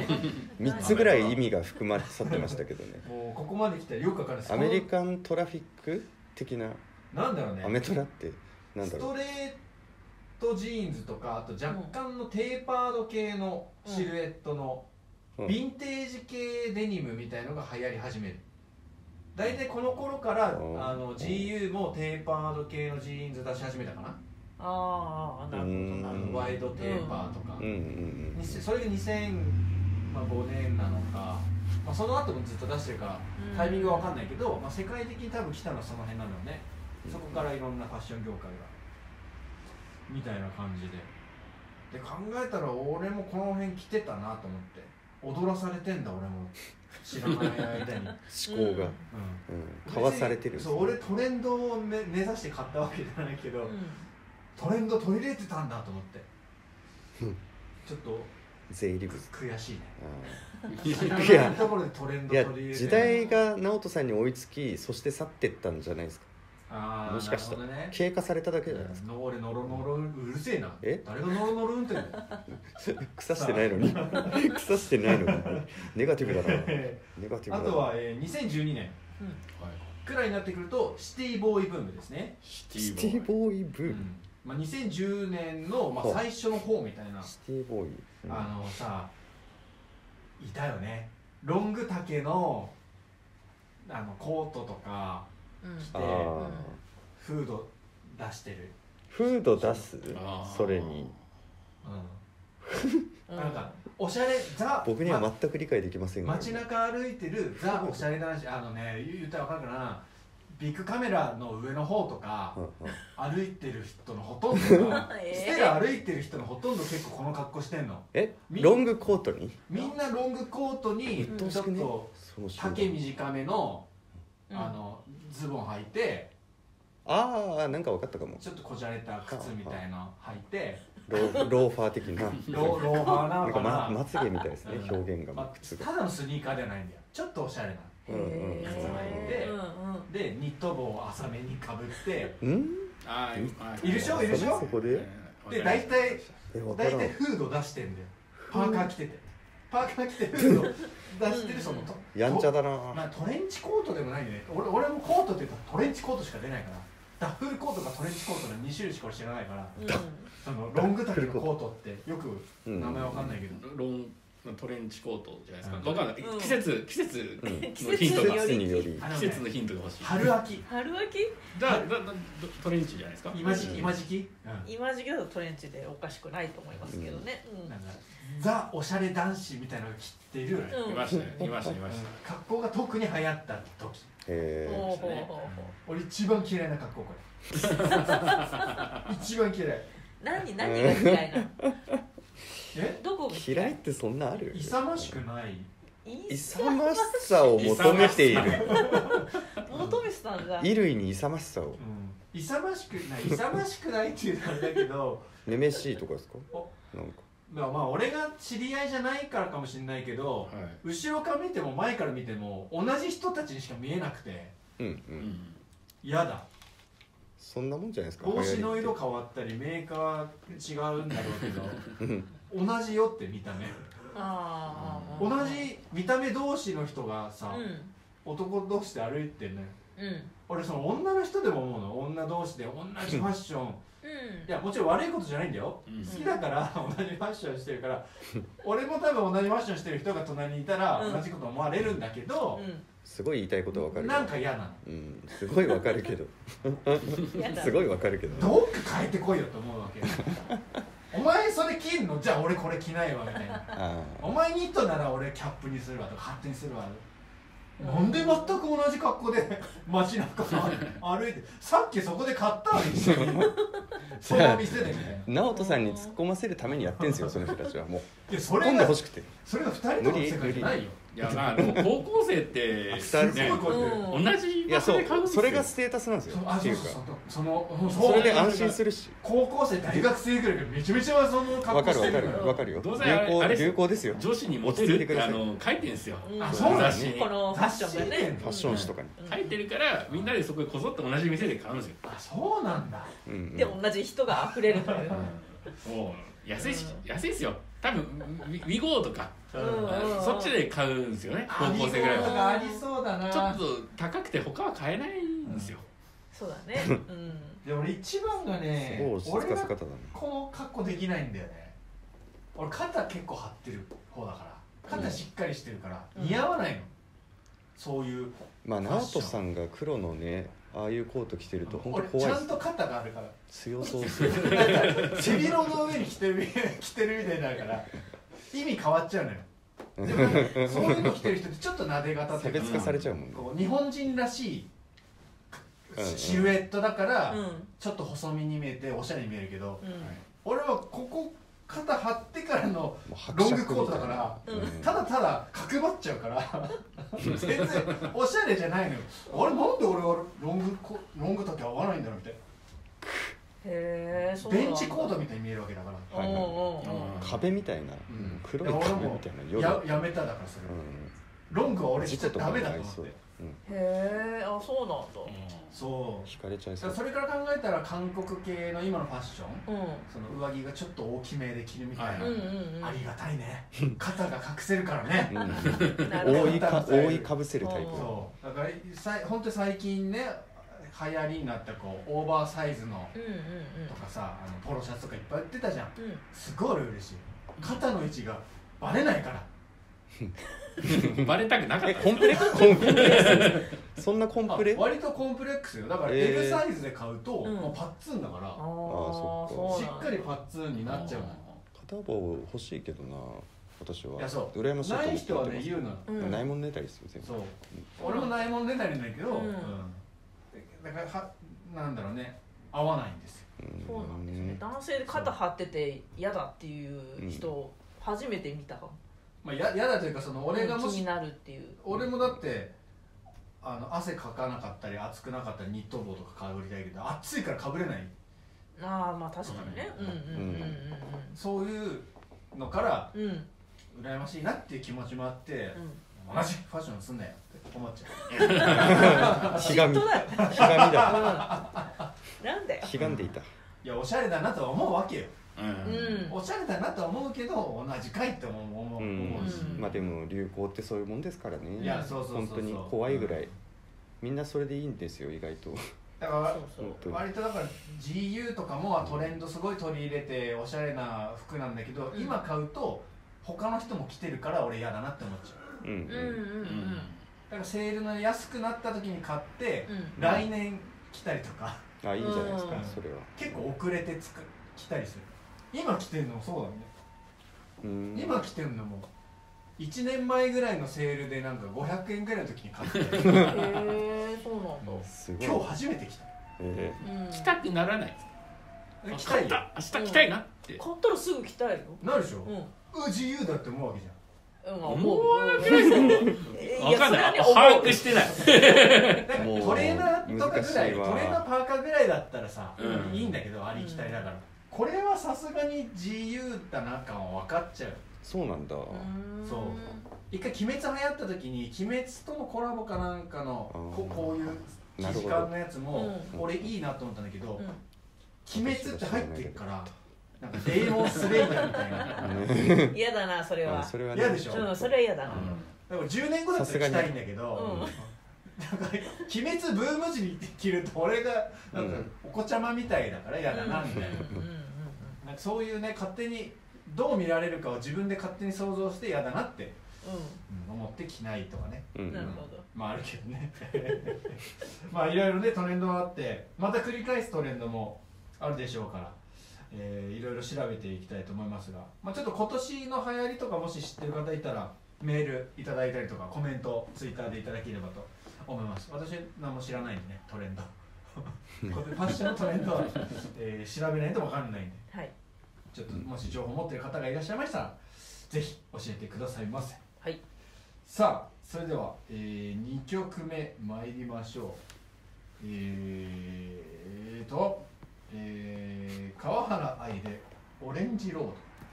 Speaker 4: 3つぐらい意味が含まれ去ってましたけどね
Speaker 2: もうここまで来たらよくわかんない。
Speaker 4: アメリカントラフィック的な、
Speaker 2: なんだろうね、
Speaker 4: アメトラってなんだろう、
Speaker 2: ストレートジーンズとか、あと若干のテーパード系のシルエットのヴィンテージ系デニムみたいのが流行り始める。大体この頃からGU もテーパード系のジーンズ出し始めたかな。
Speaker 1: なるほど。
Speaker 2: ワイドテーパーとか、それが2005年なのか、その後もずっと出してるからタイミングは分かんないけど、世界的に多分来たのはその辺なんだろうね。そこからいろんなファッション業界がみたいな感じで考えたら俺もこの辺着てたなと思って、踊らされてんだ俺も知らない間に
Speaker 4: 思考がかわされてる。
Speaker 2: そう、俺トレンドを目指して買ったわけじゃないけど、トレンド取り入れてたんだと思って、ちょっと
Speaker 4: 税理部
Speaker 2: 悔しいね。
Speaker 4: いや
Speaker 2: ところでトレンド
Speaker 4: いや
Speaker 2: 取り入れて
Speaker 4: 時代が直人さんに追いつきそして去ってったんじゃないですか。もしかしたら、
Speaker 2: ね、
Speaker 4: 経過されただけじゃないですか。
Speaker 2: 俺ノロノロうるせえな。
Speaker 4: え
Speaker 2: 誰がノロノロ運転だよ。
Speaker 4: 腐してないのに腐してないのにネガティブだな。ネガティブだな。
Speaker 2: あとは、2012年くらいになってくるとシティボーイブームですね。
Speaker 4: シティボーイブーム、
Speaker 2: まあ、2010年の、まあ、最初の方みたいな。
Speaker 4: シティボーイ、
Speaker 2: さいたよね。ロング丈のコートとか着て、フード出してる。
Speaker 4: フード出す。それに、
Speaker 2: なんかおしゃれザ。
Speaker 4: 僕には全く理解できませんが、
Speaker 2: 街中歩いてるザおしゃれ男子、言ったら分かるかな。ビッグカメラの上の方とか歩いてる人のほとんどがステラ歩いてる人のほとんど結構この格好してんの。
Speaker 4: ロングコートに
Speaker 2: みんなロングコートにちょっと丈短めのズボン履いて、
Speaker 4: なんか分かったかも。
Speaker 2: ちょっとこじゃれた靴みたいな履いて、
Speaker 4: ローファー的な
Speaker 2: ローファーなのかな。
Speaker 4: まつげみたいですね、表現が。
Speaker 2: ただのスニーカーではないんだよ。ちょっとおしゃれな靴履いて、でニット帽を浅めにかぶって、いるでしょいるでしょ。
Speaker 4: そこで
Speaker 2: 大体フード出してんだよ。パーカー着ててフード出してる。その
Speaker 4: やんちゃだな。
Speaker 2: トレンチコートでもないよね。俺もコートって言ったらトレンチコートしか出ないから、ダッフルコートかトレンチコートの2種類しか知らないから、そのロング丈のコートってよく名前わかんないけど、
Speaker 3: トレンチコートじゃないですか。わかんない。季節のヒントが、季節のヒントが欲しい。
Speaker 2: 春秋
Speaker 3: トレンチじゃないですか。
Speaker 2: 今時期
Speaker 1: だとトレンチでおかしくないと思いますけどね。
Speaker 2: ザおしゃれ男子みたいなのが着てる。
Speaker 3: いました。
Speaker 2: 格好が特に流行った時。俺一番嫌いな格好これ。一番嫌い。
Speaker 1: 何が嫌いなの？どこが
Speaker 4: 嫌いってそんなある？
Speaker 2: 勇ましくない。
Speaker 4: 勇ましさを求めている。
Speaker 1: 求めてたんだ。
Speaker 4: 衣類に勇ましさを。
Speaker 2: 勇ましくないっていうのはだけど。
Speaker 4: めめしいとかですか？なんか。
Speaker 2: まあ俺が知り合いじゃないからかもしれないけど、後ろから見ても前から見ても同じ人たちにしか見えなくて、嫌だ。
Speaker 4: そんなもんじゃないですか。
Speaker 2: 帽子の色変わったりメーカー違うんだろうけど同じよって見た目。同じ見た目同士の人がさ、男同士で歩いてるね。俺その女の人でも思うの。女同士で同じファッション、いやもちろん悪いことじゃないんだよ。好きだから同じファッションしてるから、俺も多分同じファッションしてる人が隣にいたら同じこと思われるんだけど、
Speaker 4: すごい言いたいことはわかる。
Speaker 2: なんか嫌なの。
Speaker 4: すごいわかるけど。すごいわかるけど。
Speaker 2: どっか変えてこいよと思うわけ。お前それ着んの？じゃあ俺これ着ないわみたいな。お前ニットなら俺キャップにするわとかハットにするわ。なんで全く同じ格好で街中歩いて、さっきそこで買ったのに一緒にその店でみたいな。
Speaker 4: 直人さんに突っ込ませるためにやってんですよ、その人たちは。もう
Speaker 2: 突っ
Speaker 4: 込んでほしくて。
Speaker 2: それが2人とも世界じゃないよ。
Speaker 3: いやまあでも高校生って
Speaker 2: すごい
Speaker 3: 同じ場所で買うんですよ。
Speaker 4: それがステータスなんですよ。っていうか
Speaker 2: そ
Speaker 4: れで安心するし。
Speaker 2: 高校生大学生ぐらいがめちゃめちゃその格好してるから。
Speaker 4: わかるよ。流行ですよ。
Speaker 3: 女子にモテるって書いてんですよ。
Speaker 2: 雑誌に。
Speaker 1: このファッションがね。
Speaker 4: ファッション誌とかに
Speaker 3: 書いてるからみんなでそこでこぞって同じ店で買うんですよ。
Speaker 2: そうなんだ。
Speaker 1: で同じ人が溢れるという。
Speaker 3: もう安いですよ。多分ウィゴーとかそっちで買うんですよね。高校生ぐらいは。
Speaker 2: ありそうだな。
Speaker 3: ちょっと高くて他は買えないんですよ。
Speaker 1: そうだね。
Speaker 2: で俺一番がね、俺がこの格好できないんだよね。俺肩結構張ってる方だから、肩しっかりしてるから似合わないの。そういう。
Speaker 4: まあ直人さんが黒のね、ああいうコート着てると本当怖い。
Speaker 2: ちゃんと肩があるから
Speaker 4: 強そう。
Speaker 2: 背広の上に着てるみたいになるから意味変わっちゃうのよ。でもそういうの着てる人ってちょっとなで型って
Speaker 4: 差別化されちゃうもんね。
Speaker 2: 日本人らしいシルエットだからちょっと細身に見えておしゃれに見えるけど、俺はここ肩張ってからのロングコートだから、ただただ角張っちゃうから全然おしゃれじゃないのよ。あれなんで俺はロング丈合わないんだろうみたいな。
Speaker 1: へえ、そう
Speaker 2: ベンチコードみたいに見えるわけだから、
Speaker 4: 壁みたいな、黒い壁みたいな。
Speaker 2: やめただからそれ、ロングは俺しちゃダメだと思って。
Speaker 1: へえ、あ、そうなんだ。
Speaker 2: そう
Speaker 4: 惹かれちゃいそう。
Speaker 2: それから考えたら韓国系の今のファッション、その上着がちょっと大きめで着るみたいな、ありがたいね。肩が隠せるからね。
Speaker 4: 覆いかぶせるタイプ。
Speaker 2: そうだから本当に最近ね流行りになったこうオーバーサイズのとかさ、ポロシャツとかいっぱい売ってたじゃん。すごい嬉しい。肩の位置がバレないから。
Speaker 3: バレたくなかった。
Speaker 4: コンプレックスそんなコンプレ？
Speaker 2: 割とコンプレックスよ。だから L サイズで買うともうパッツンだから、しっかりパッツンになっちゃうの。
Speaker 4: 片棒欲しいけどな、私は。
Speaker 2: いやそう。
Speaker 4: 羨ましいと思って。
Speaker 2: ない人はね言うの。
Speaker 4: ないもんねたりする全部。
Speaker 2: そう。俺もないもんねたりなんだけど、だからなんだろうね、合わないんですよ。
Speaker 1: そうなんですね。男性で肩張ってて嫌だっていう人初めて見たかも。
Speaker 2: まあ嫌だというか、その俺がもし
Speaker 1: 気になるっていう。
Speaker 2: 俺もだって汗かかなかったり暑くなかったりニット帽とかかぶりたいけど、暑いからかぶれない。
Speaker 1: ああ、まあ確かにね。
Speaker 2: そういうのから羨ましいなっていう気持ちもあって、同じファッションすんなよって思っちゃう。
Speaker 4: ひがみだ。
Speaker 1: なんだよ。
Speaker 4: ひがんでいた。
Speaker 2: いや、おしゃれだなとは思うわけよ。おしゃれだなとは思うけど同じかいって思うし、
Speaker 4: まあでも流行ってそういうもんですからね。
Speaker 2: いや、そう
Speaker 4: 本当に怖いぐらいみんなそれでいいんですよ、意外と。
Speaker 2: だから割とだから GU とかもトレンドすごい取り入れておしゃれな服なんだけど、今買うと他の人も着てるから俺嫌だなって思っちゃう。だからセールの安くなった時に買って来年着たりとか、
Speaker 4: あ、いいんじゃないですか。それは
Speaker 2: 結構遅れて着たりする。今着てるのもそうだね。今着てるのも1年前ぐらいのセールでなんか500円ぐらいの時に買って。
Speaker 1: そうなんだ。
Speaker 2: 今日初めて着た。
Speaker 3: 着たくならない。
Speaker 2: 着たいよ。
Speaker 3: 明日着たいなって
Speaker 1: 買ったらすぐ着たいよ。
Speaker 2: なるでしょ。自由だって思うわけじゃん。
Speaker 3: 思うわけないですよ。分かんない。把握してない。
Speaker 2: トレーナーとかぐらい、トレーナーパーカーぐらいだったらさ、いいんだけど、ありきたりだから。これはさすがに自由だな感は分かっちゃう。
Speaker 4: そうなんだ。
Speaker 2: そう。一回鬼滅流行った時に鬼滅とのコラボかなんかのこういう生地感のやつも俺いいなと思ったんだけど、鬼滅って入ってるからなんかデーモンスレイヤーみたいな。
Speaker 1: 嫌だな、それは。
Speaker 2: 嫌でしょ。
Speaker 1: それは嫌だな。
Speaker 2: だから10年後だったら着たいんだけど、なんか鬼滅ブーム時に着ると俺がなんかお子ちゃまみたいだから嫌だなみたいな。そういうね、勝手にどう見られるかを自分で勝手に想像して嫌だなって思って着ないとかね。
Speaker 1: なるほど。
Speaker 2: まああるけどね。まあいろいろねトレンドがあって、また繰り返すトレンドもあるでしょうから、いろいろ調べていきたいと思いますが、まあ、ちょっと今年の流行りとかもし知ってる方いたらメールいただいたりとかコメントツイッターでいただければと思います。私何も知らないんでね、トレンド。ファッションのトレンドは、調べないと分かんないんで、はい、ちょっともし情報を持っている方がいらっしゃいましたらぜひ教えてくださいませ。
Speaker 1: はい、
Speaker 2: さあそれでは、2曲目参りましょう。川原愛でオレンジロード。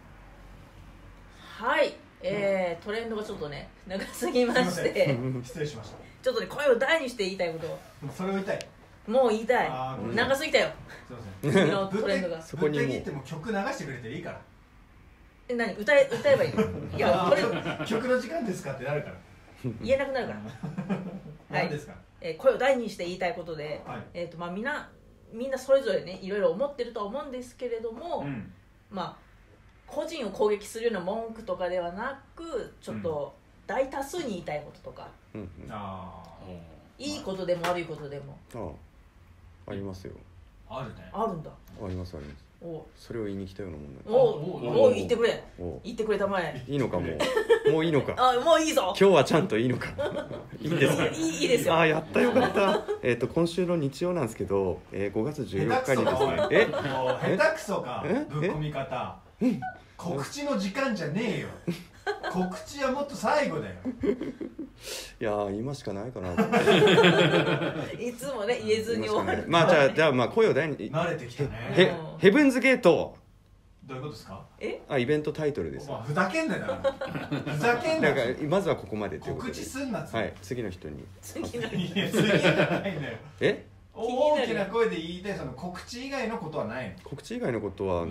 Speaker 1: はい、トレンドがちょっとね長すぎまして
Speaker 2: 失礼しました。
Speaker 1: ちょっとね声を大にして言いたいことを、
Speaker 2: それを言いたい。
Speaker 1: もう言いたい。長すぎたよ。
Speaker 2: すいません。のトレンドが。そこにぶっても曲流してくれていいから。
Speaker 1: 何歌えばいいの？いや、これ
Speaker 2: 曲の時間ですかってなるから。
Speaker 1: 言えなくなるから。
Speaker 2: 何ですか？
Speaker 1: 声を大にして言いたいことで、まあみんなそれぞれねいろいろ思ってるとは思うんですけれども、まあ個人を攻撃するような文句とかではなく、ちょっと大多数に言いたいこととか、いいことでも悪いことでも。
Speaker 4: ありますよ。
Speaker 2: あるね。
Speaker 1: あるんだ。
Speaker 4: あります。それを言いに来たようなもんね。
Speaker 1: お言ってくれ。言ってくれたまえ。
Speaker 4: いいのかもういいのか。
Speaker 1: もういいぞ。
Speaker 4: 今日はちゃんといいのか。いいんですか。
Speaker 1: いいですよ。
Speaker 4: やったよかった。今週の日曜なんですけど、5月14日にですね。
Speaker 2: 下手くそか。ぶっ込み方。告知の時間じゃねえよ。 告知はもっと最後だよ。
Speaker 5: いや今しかないかな。
Speaker 1: いつもね言えずに終わる。
Speaker 5: まあじゃあまあ声を大に。
Speaker 2: 慣れてきたね。
Speaker 5: ヘブンズゲート。
Speaker 2: どういうことですか？
Speaker 5: イベントタイトルです。
Speaker 2: ふざけんなよ。ふざけんなよ。
Speaker 5: だからまずはここまでという
Speaker 2: ことで。告知すんなっつ。
Speaker 5: はい。次の人に。
Speaker 1: 次の人。
Speaker 2: いや次じゃないんだよ。大きな声で言いたいその告知以外のことはないの？
Speaker 5: 告知以外のことは、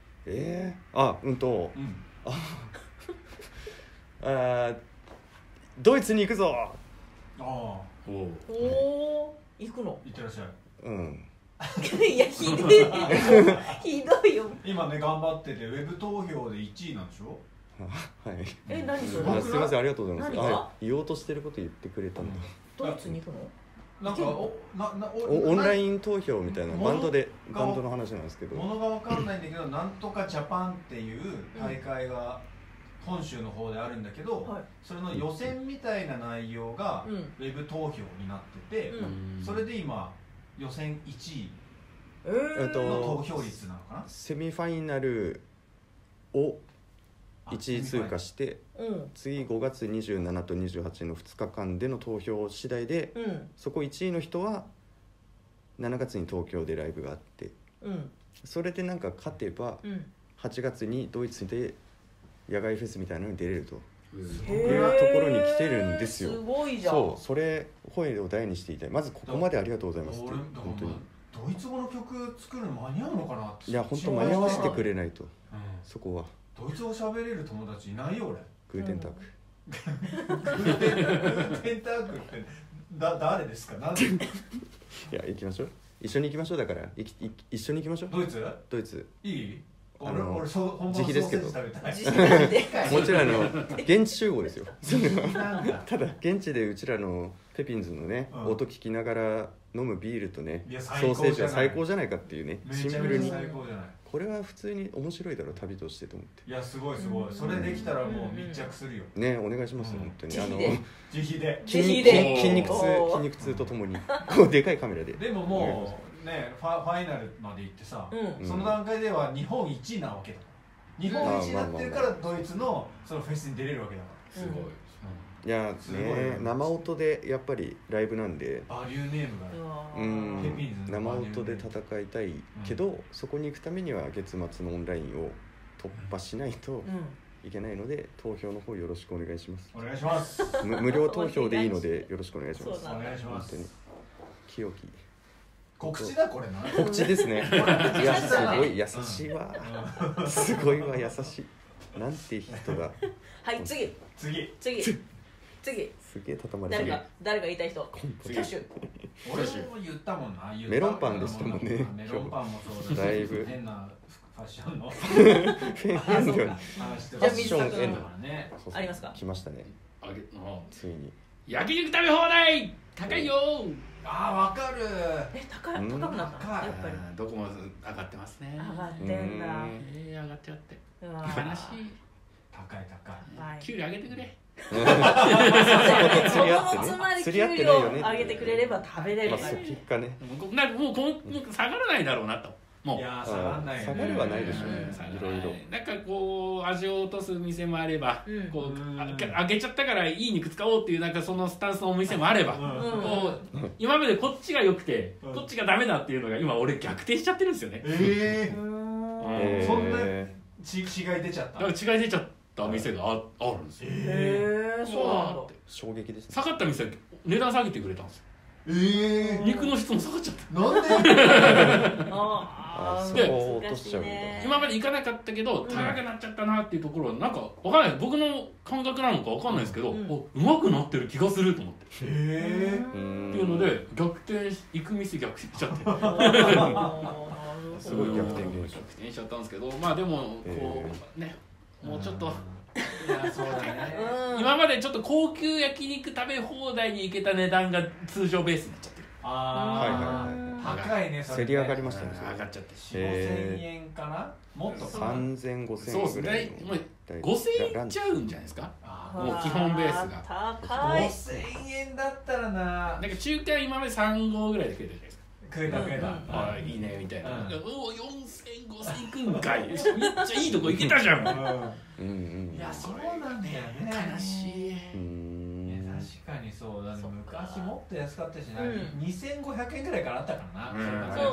Speaker 5: ドイツに行くぞ。
Speaker 1: お行くの？
Speaker 2: 行ってらっしゃい。
Speaker 1: いやひどいよ。
Speaker 2: 今ね頑張っててウェブ投票で1位なんでしょ？
Speaker 5: はい。
Speaker 1: 何そ
Speaker 5: れ？すみませんありがとうございます。言おうとしてること言ってくれたんだ。
Speaker 1: ドイツに行くの？
Speaker 2: なんか
Speaker 5: オンライン投票みたいなバンドの話なんですけど、
Speaker 2: ものが分かんないんだけどなんとかジャパンっていう大会が本州の方であるんだけど、それの予選みたいな内容がウェブ投票になってて、それで今予選1位の投票率なのかな。
Speaker 5: セミファイナルを1位通過して、次5月27と28の2日間での投票次第で、そこ1位の人は7月に東京でライブがあって、それでなんか勝てば、8月にドイツで野外フェスみたいなのに出れるというところに来てるんですよ。
Speaker 1: すごいじゃん。
Speaker 5: そう、それ声を大にしていたい。まずここまでありがとうございますって。本当に
Speaker 2: ドイツ語の曲作るの間に合うのかなって。
Speaker 5: いや本当間に合わせてくれないと、そこは。
Speaker 2: ドイツ語喋れる友達いないよ俺。
Speaker 5: グーテンターク。
Speaker 2: グーテンタークって誰ですか？なんで？い
Speaker 5: や行きましょう。一緒に行きましょう。だから一緒に行きましょう。
Speaker 2: ドイツ？
Speaker 5: ドイツ。
Speaker 2: いい？俺
Speaker 5: 自費ですけど。もちろん現地集合ですよ。ただ現地でうちらのペピンズのね、音聞きながら飲むビールとね、ソーセージは最高じゃないかっていうね。シンプルに。これは普通に面白いだろう旅としてと思って。
Speaker 2: いやすごいすごい。それできたらもう密着するよ。
Speaker 5: ねお願いします本当に。
Speaker 2: 自費で。
Speaker 5: 筋肉痛とともにこうでかいカメラで。
Speaker 2: でももうねファイナルまで行ってさ、その段階では日本一位なわけだから。日本一になってるからドイツのそのフェスに出れるわけだから。
Speaker 3: すごい。
Speaker 5: いやね生音でやっぱりライブなんで
Speaker 2: バリューネームが
Speaker 5: 生音で戦いたいけど、そこに行くためには月末のオンラインを突破しないといけないので、投票の方よろしくお願いします。
Speaker 2: お願いします。
Speaker 5: 無料投票でいいのでよろしくお願いします。
Speaker 2: お願いします。
Speaker 5: 本当に清き
Speaker 2: 告知だこれな。
Speaker 5: 告知ですね。いやすごい優しいわ。すごいわ優しい。なんて人だ。
Speaker 1: はい次。すげ
Speaker 5: え畳まれてる。
Speaker 1: 誰が言いたい人？キャッシュ。
Speaker 2: 俺も言ったもんな。
Speaker 5: メロンパンでしたもんね。
Speaker 2: メロンパンもそうだし。
Speaker 5: だいぶ
Speaker 2: 変なファッションの。
Speaker 5: ファッションエンド
Speaker 1: ありますか？
Speaker 5: 来ましたね。ついに。
Speaker 3: 焼肉食べ放題高いよ。
Speaker 2: ああわかる。
Speaker 1: 高くなった。やっぱり。
Speaker 3: どこも上がってますね。
Speaker 1: 上がってんだ。
Speaker 3: 上がっちゃって。悲しい。
Speaker 2: 高い。
Speaker 3: 給料上げてくれ。
Speaker 1: そこのつまり給料を上げてくれれば食べれるから。
Speaker 5: 結果ね。
Speaker 3: もう下がらないだろうなと。もう
Speaker 2: いや下がらない。
Speaker 5: 下がるはないでしょうね。いろいろ。
Speaker 3: なんかこう味を落とす店もあれば、こう揚げちゃったからいい肉使おうっていうなんかそのスタンスのお店もあれば、こう今までこっちが良くてこっちがダメだっていうのが今俺逆転しちゃってるんですよね。
Speaker 2: そんな違い出ちゃった。
Speaker 3: 違い出ちゃった店があるんですよ。
Speaker 1: そうなんだ。
Speaker 5: 衝撃ですね。
Speaker 3: 下がった店値段下げてくれたんですよ。肉の質も下がっちゃった。
Speaker 2: なんで？
Speaker 5: そう落としちゃうんだ。
Speaker 3: 今まで行かなかったけど高くなっちゃったなっていうところはなんかわかんない。僕の感覚なのかわかんないですけど、うまくなってる気がすると思って。っていうので逆転行く店逆転しちゃって。
Speaker 5: すごい逆転現象。
Speaker 3: 逆転しちゃったんですけど、まあでもこうね、もうちょっと。
Speaker 2: そうだね。
Speaker 3: 今までちょっと高級焼肉食べ放題に行けた値段が通常ベースになっちゃってる。
Speaker 2: 高いね。
Speaker 5: 競り上がりましたね。
Speaker 3: 上がっちゃって。
Speaker 2: 4,000円かな。もっと
Speaker 5: 3,000、5,000
Speaker 3: そうですね。5,000円いっちゃうんじゃないですか。もう基本ベースが。
Speaker 1: 高い。
Speaker 2: 5,000円だったらな。
Speaker 3: なんか中華今まで3合ぐらいで食えたじゃないですか。
Speaker 2: 食えた
Speaker 3: あいいねみたいな、おお4000、5000いくんかい、めっちゃいいとこ行けたじゃん。い
Speaker 2: やそうなんだよね、
Speaker 3: 悲しい。
Speaker 2: 確かにそうだね、昔もっと安かったしな、2500円ぐらいからあったからな。
Speaker 1: そう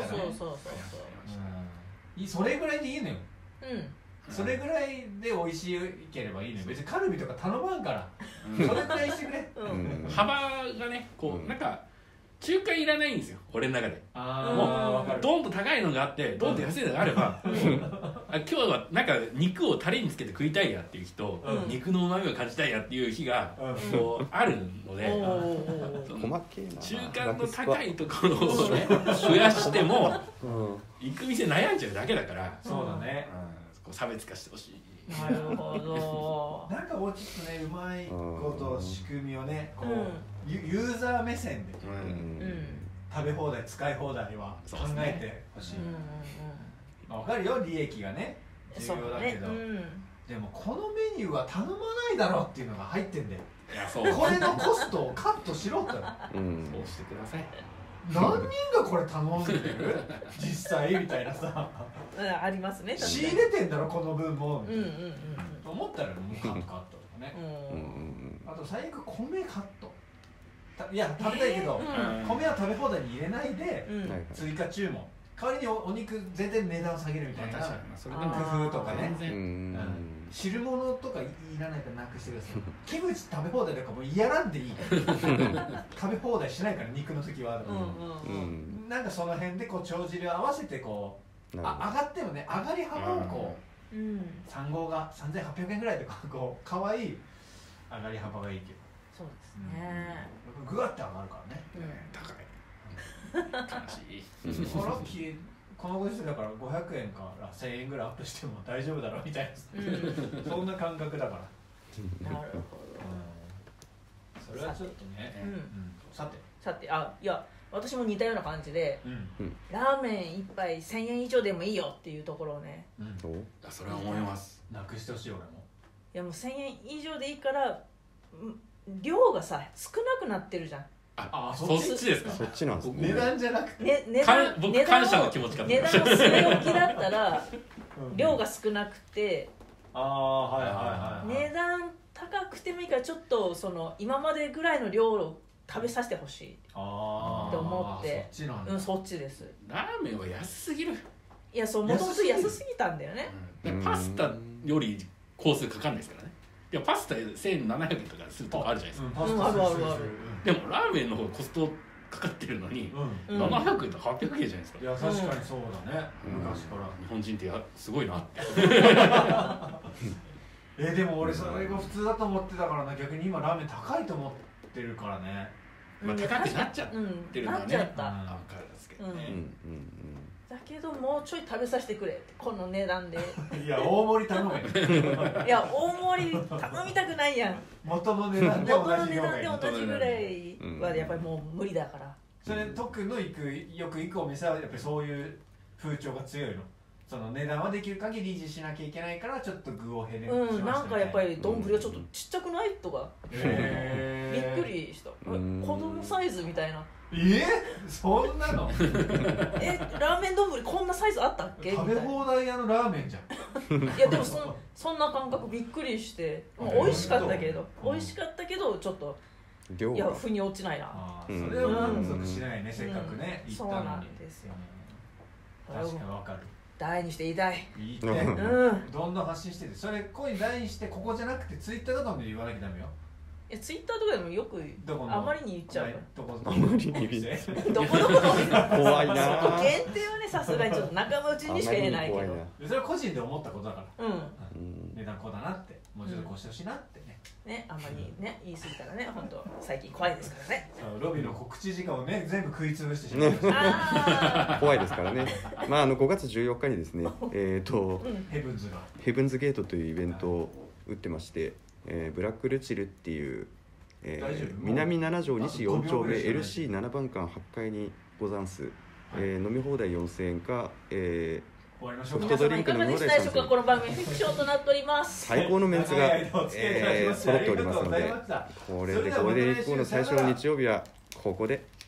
Speaker 2: それぐらいでいいのよ。それぐらいで美味しければいいのよ。別にカルビとか頼まんから、それぐらいしてくれ。
Speaker 3: 幅がね、こうなんか中華いらないんですよ、俺の中で。もうドンと高いのがあってドンと安いのがあれば、今日はなんか肉をタレにつけて食いたいやっていう日と、肉の旨味を感じたいやっていう日がこうあるので、中華の高いところをね増やしても行く店悩んじゃうだけだから。
Speaker 2: そうだね、
Speaker 3: 差別化してほしい。
Speaker 1: なるほど。
Speaker 2: なんかもうちょっとね、うまいこと仕組みをね、こうユーザー目線で食べ放題使い放題は考えてほしい。わかるよ、利益がね重要だけど、でもこのメニューは頼まないだろうっていうのが入ってんだよ。これのコストをカットしろって。そう
Speaker 3: してください。
Speaker 2: 何人がこれ頼んでる実際みたいなさ
Speaker 1: ありますね。
Speaker 2: 仕入れてんだろこの分もと思ったらもうカットとかね。あと最悪米カット、いや食べたいけど米は食べ放題に入れないで追加注文、代わりにお肉全然値段を下げるみたいな工夫とかね。汁物とかいらないからなくしてください。キムチ食べ放題とかもうやらんでいい食べ放題しないから肉の時は。なんかその辺でこう帳尻を合わせてこう上がってもね、上がり幅をこう3合が3800円ぐらいでこう可愛い上がり幅がいいけど。
Speaker 1: そうですね、
Speaker 2: グワッて上がるからね。
Speaker 3: 高い悲しい。
Speaker 2: このこのご時世だから500円から1000円ぐらいアップしても大丈夫だろうみたいな、そんな感覚だから。
Speaker 1: なるほど。
Speaker 2: それはちょっとね。
Speaker 1: さて、いや私も似たような感じで、ラーメン1杯1000円以上でもいいよっていうところをね、
Speaker 3: それは思います。
Speaker 2: なくしてほしい俺も。
Speaker 1: いやもう1000円以上でいいから量がさ少なくなってるじゃん。
Speaker 3: そっちですか。
Speaker 5: そっちなんですね。
Speaker 2: 値段じゃなくて
Speaker 3: 僕感謝の気持ちかと思いました。
Speaker 1: 値段を据え置きだったら量が少なくて、値段高くてもいいからちょっとその今までぐらいの量を食べさせてほしいって思って。そっちです。
Speaker 3: ラーメンは安すぎる。
Speaker 1: いやもともと安すぎたんだよね。
Speaker 3: パスタより工数かかんないですからね。いやパスタ1700円とかするとこあるじゃないですか。
Speaker 1: あるあるある。
Speaker 3: でもラーメンの方がコストかかってるのに、700円とか800円じゃないですか。
Speaker 2: いや確かにそうだね。昔から
Speaker 3: 日本人ってすごいなって。
Speaker 2: でも俺それが普通だと思ってたからな。逆に今ラーメン高いと思ってるからね。
Speaker 3: 高くなっちゃってるのはね。
Speaker 1: なっちゃった。
Speaker 3: 分かるんですけどね。
Speaker 1: だけどもうちょい食べさせてくれってこの値段で。
Speaker 2: いや大盛り頼め。
Speaker 1: いや大盛り頼みたくないやん。
Speaker 2: 元の値段で同
Speaker 1: じぐらいはやっぱりもう無理だから。
Speaker 2: それ特のよく行くお店はやっぱりそういう風潮が強いの。その値段はできる限り維持しなきゃいけないからちょっと具を減らしました。
Speaker 1: なんかやっぱり丼はちょっとちっちゃくないとか。びっくりした。子供サイズみたいな。
Speaker 2: そんなの？
Speaker 1: ラーメン丼こんなサイズあったっけ？
Speaker 2: 食べ放題屋のラーメンじゃん。
Speaker 1: いやでもそんな感覚びっくりして、美味しかったけどちょっといや腑に落ちないな。
Speaker 2: それは満足しないね。せっかくね行ったのに。
Speaker 1: そうなんですよ。
Speaker 2: 確かにわかる。
Speaker 1: 大にして言いたい。
Speaker 2: いいね。どんどん発信してて、それこういう大にしてここじゃなくてツイッターとかも言わなきゃダメよ。
Speaker 1: ツイッターとかでもよくあまりに言っちゃう。
Speaker 2: あまりに言っちゃう。
Speaker 1: どこどこの
Speaker 5: 怖いな。
Speaker 1: 限定はねさすがにちょっと仲間内にしか言えないけど。
Speaker 2: それは個人で思ったことだから。値段こうだなって、もうちょっとこうしてほしいなってね。
Speaker 1: ね、あんまりね言い過ぎたらね、本当最近怖いですからね。
Speaker 2: ロビの告知時間をね全部食い潰してしまう。
Speaker 5: 怖いですからね。5月14日にですね、ヘブンズゲートというイベントを打ってまして。ブラックルチルっていう、南7条西4丁目 LC7 番館8階にござんす、飲み放題4000円か、ソフトドリンクの無料で
Speaker 1: 3000円。この番組フィクションとなっております。
Speaker 5: 最高のメンツが、揃っておりますので、これで以降の最初の日曜日はここで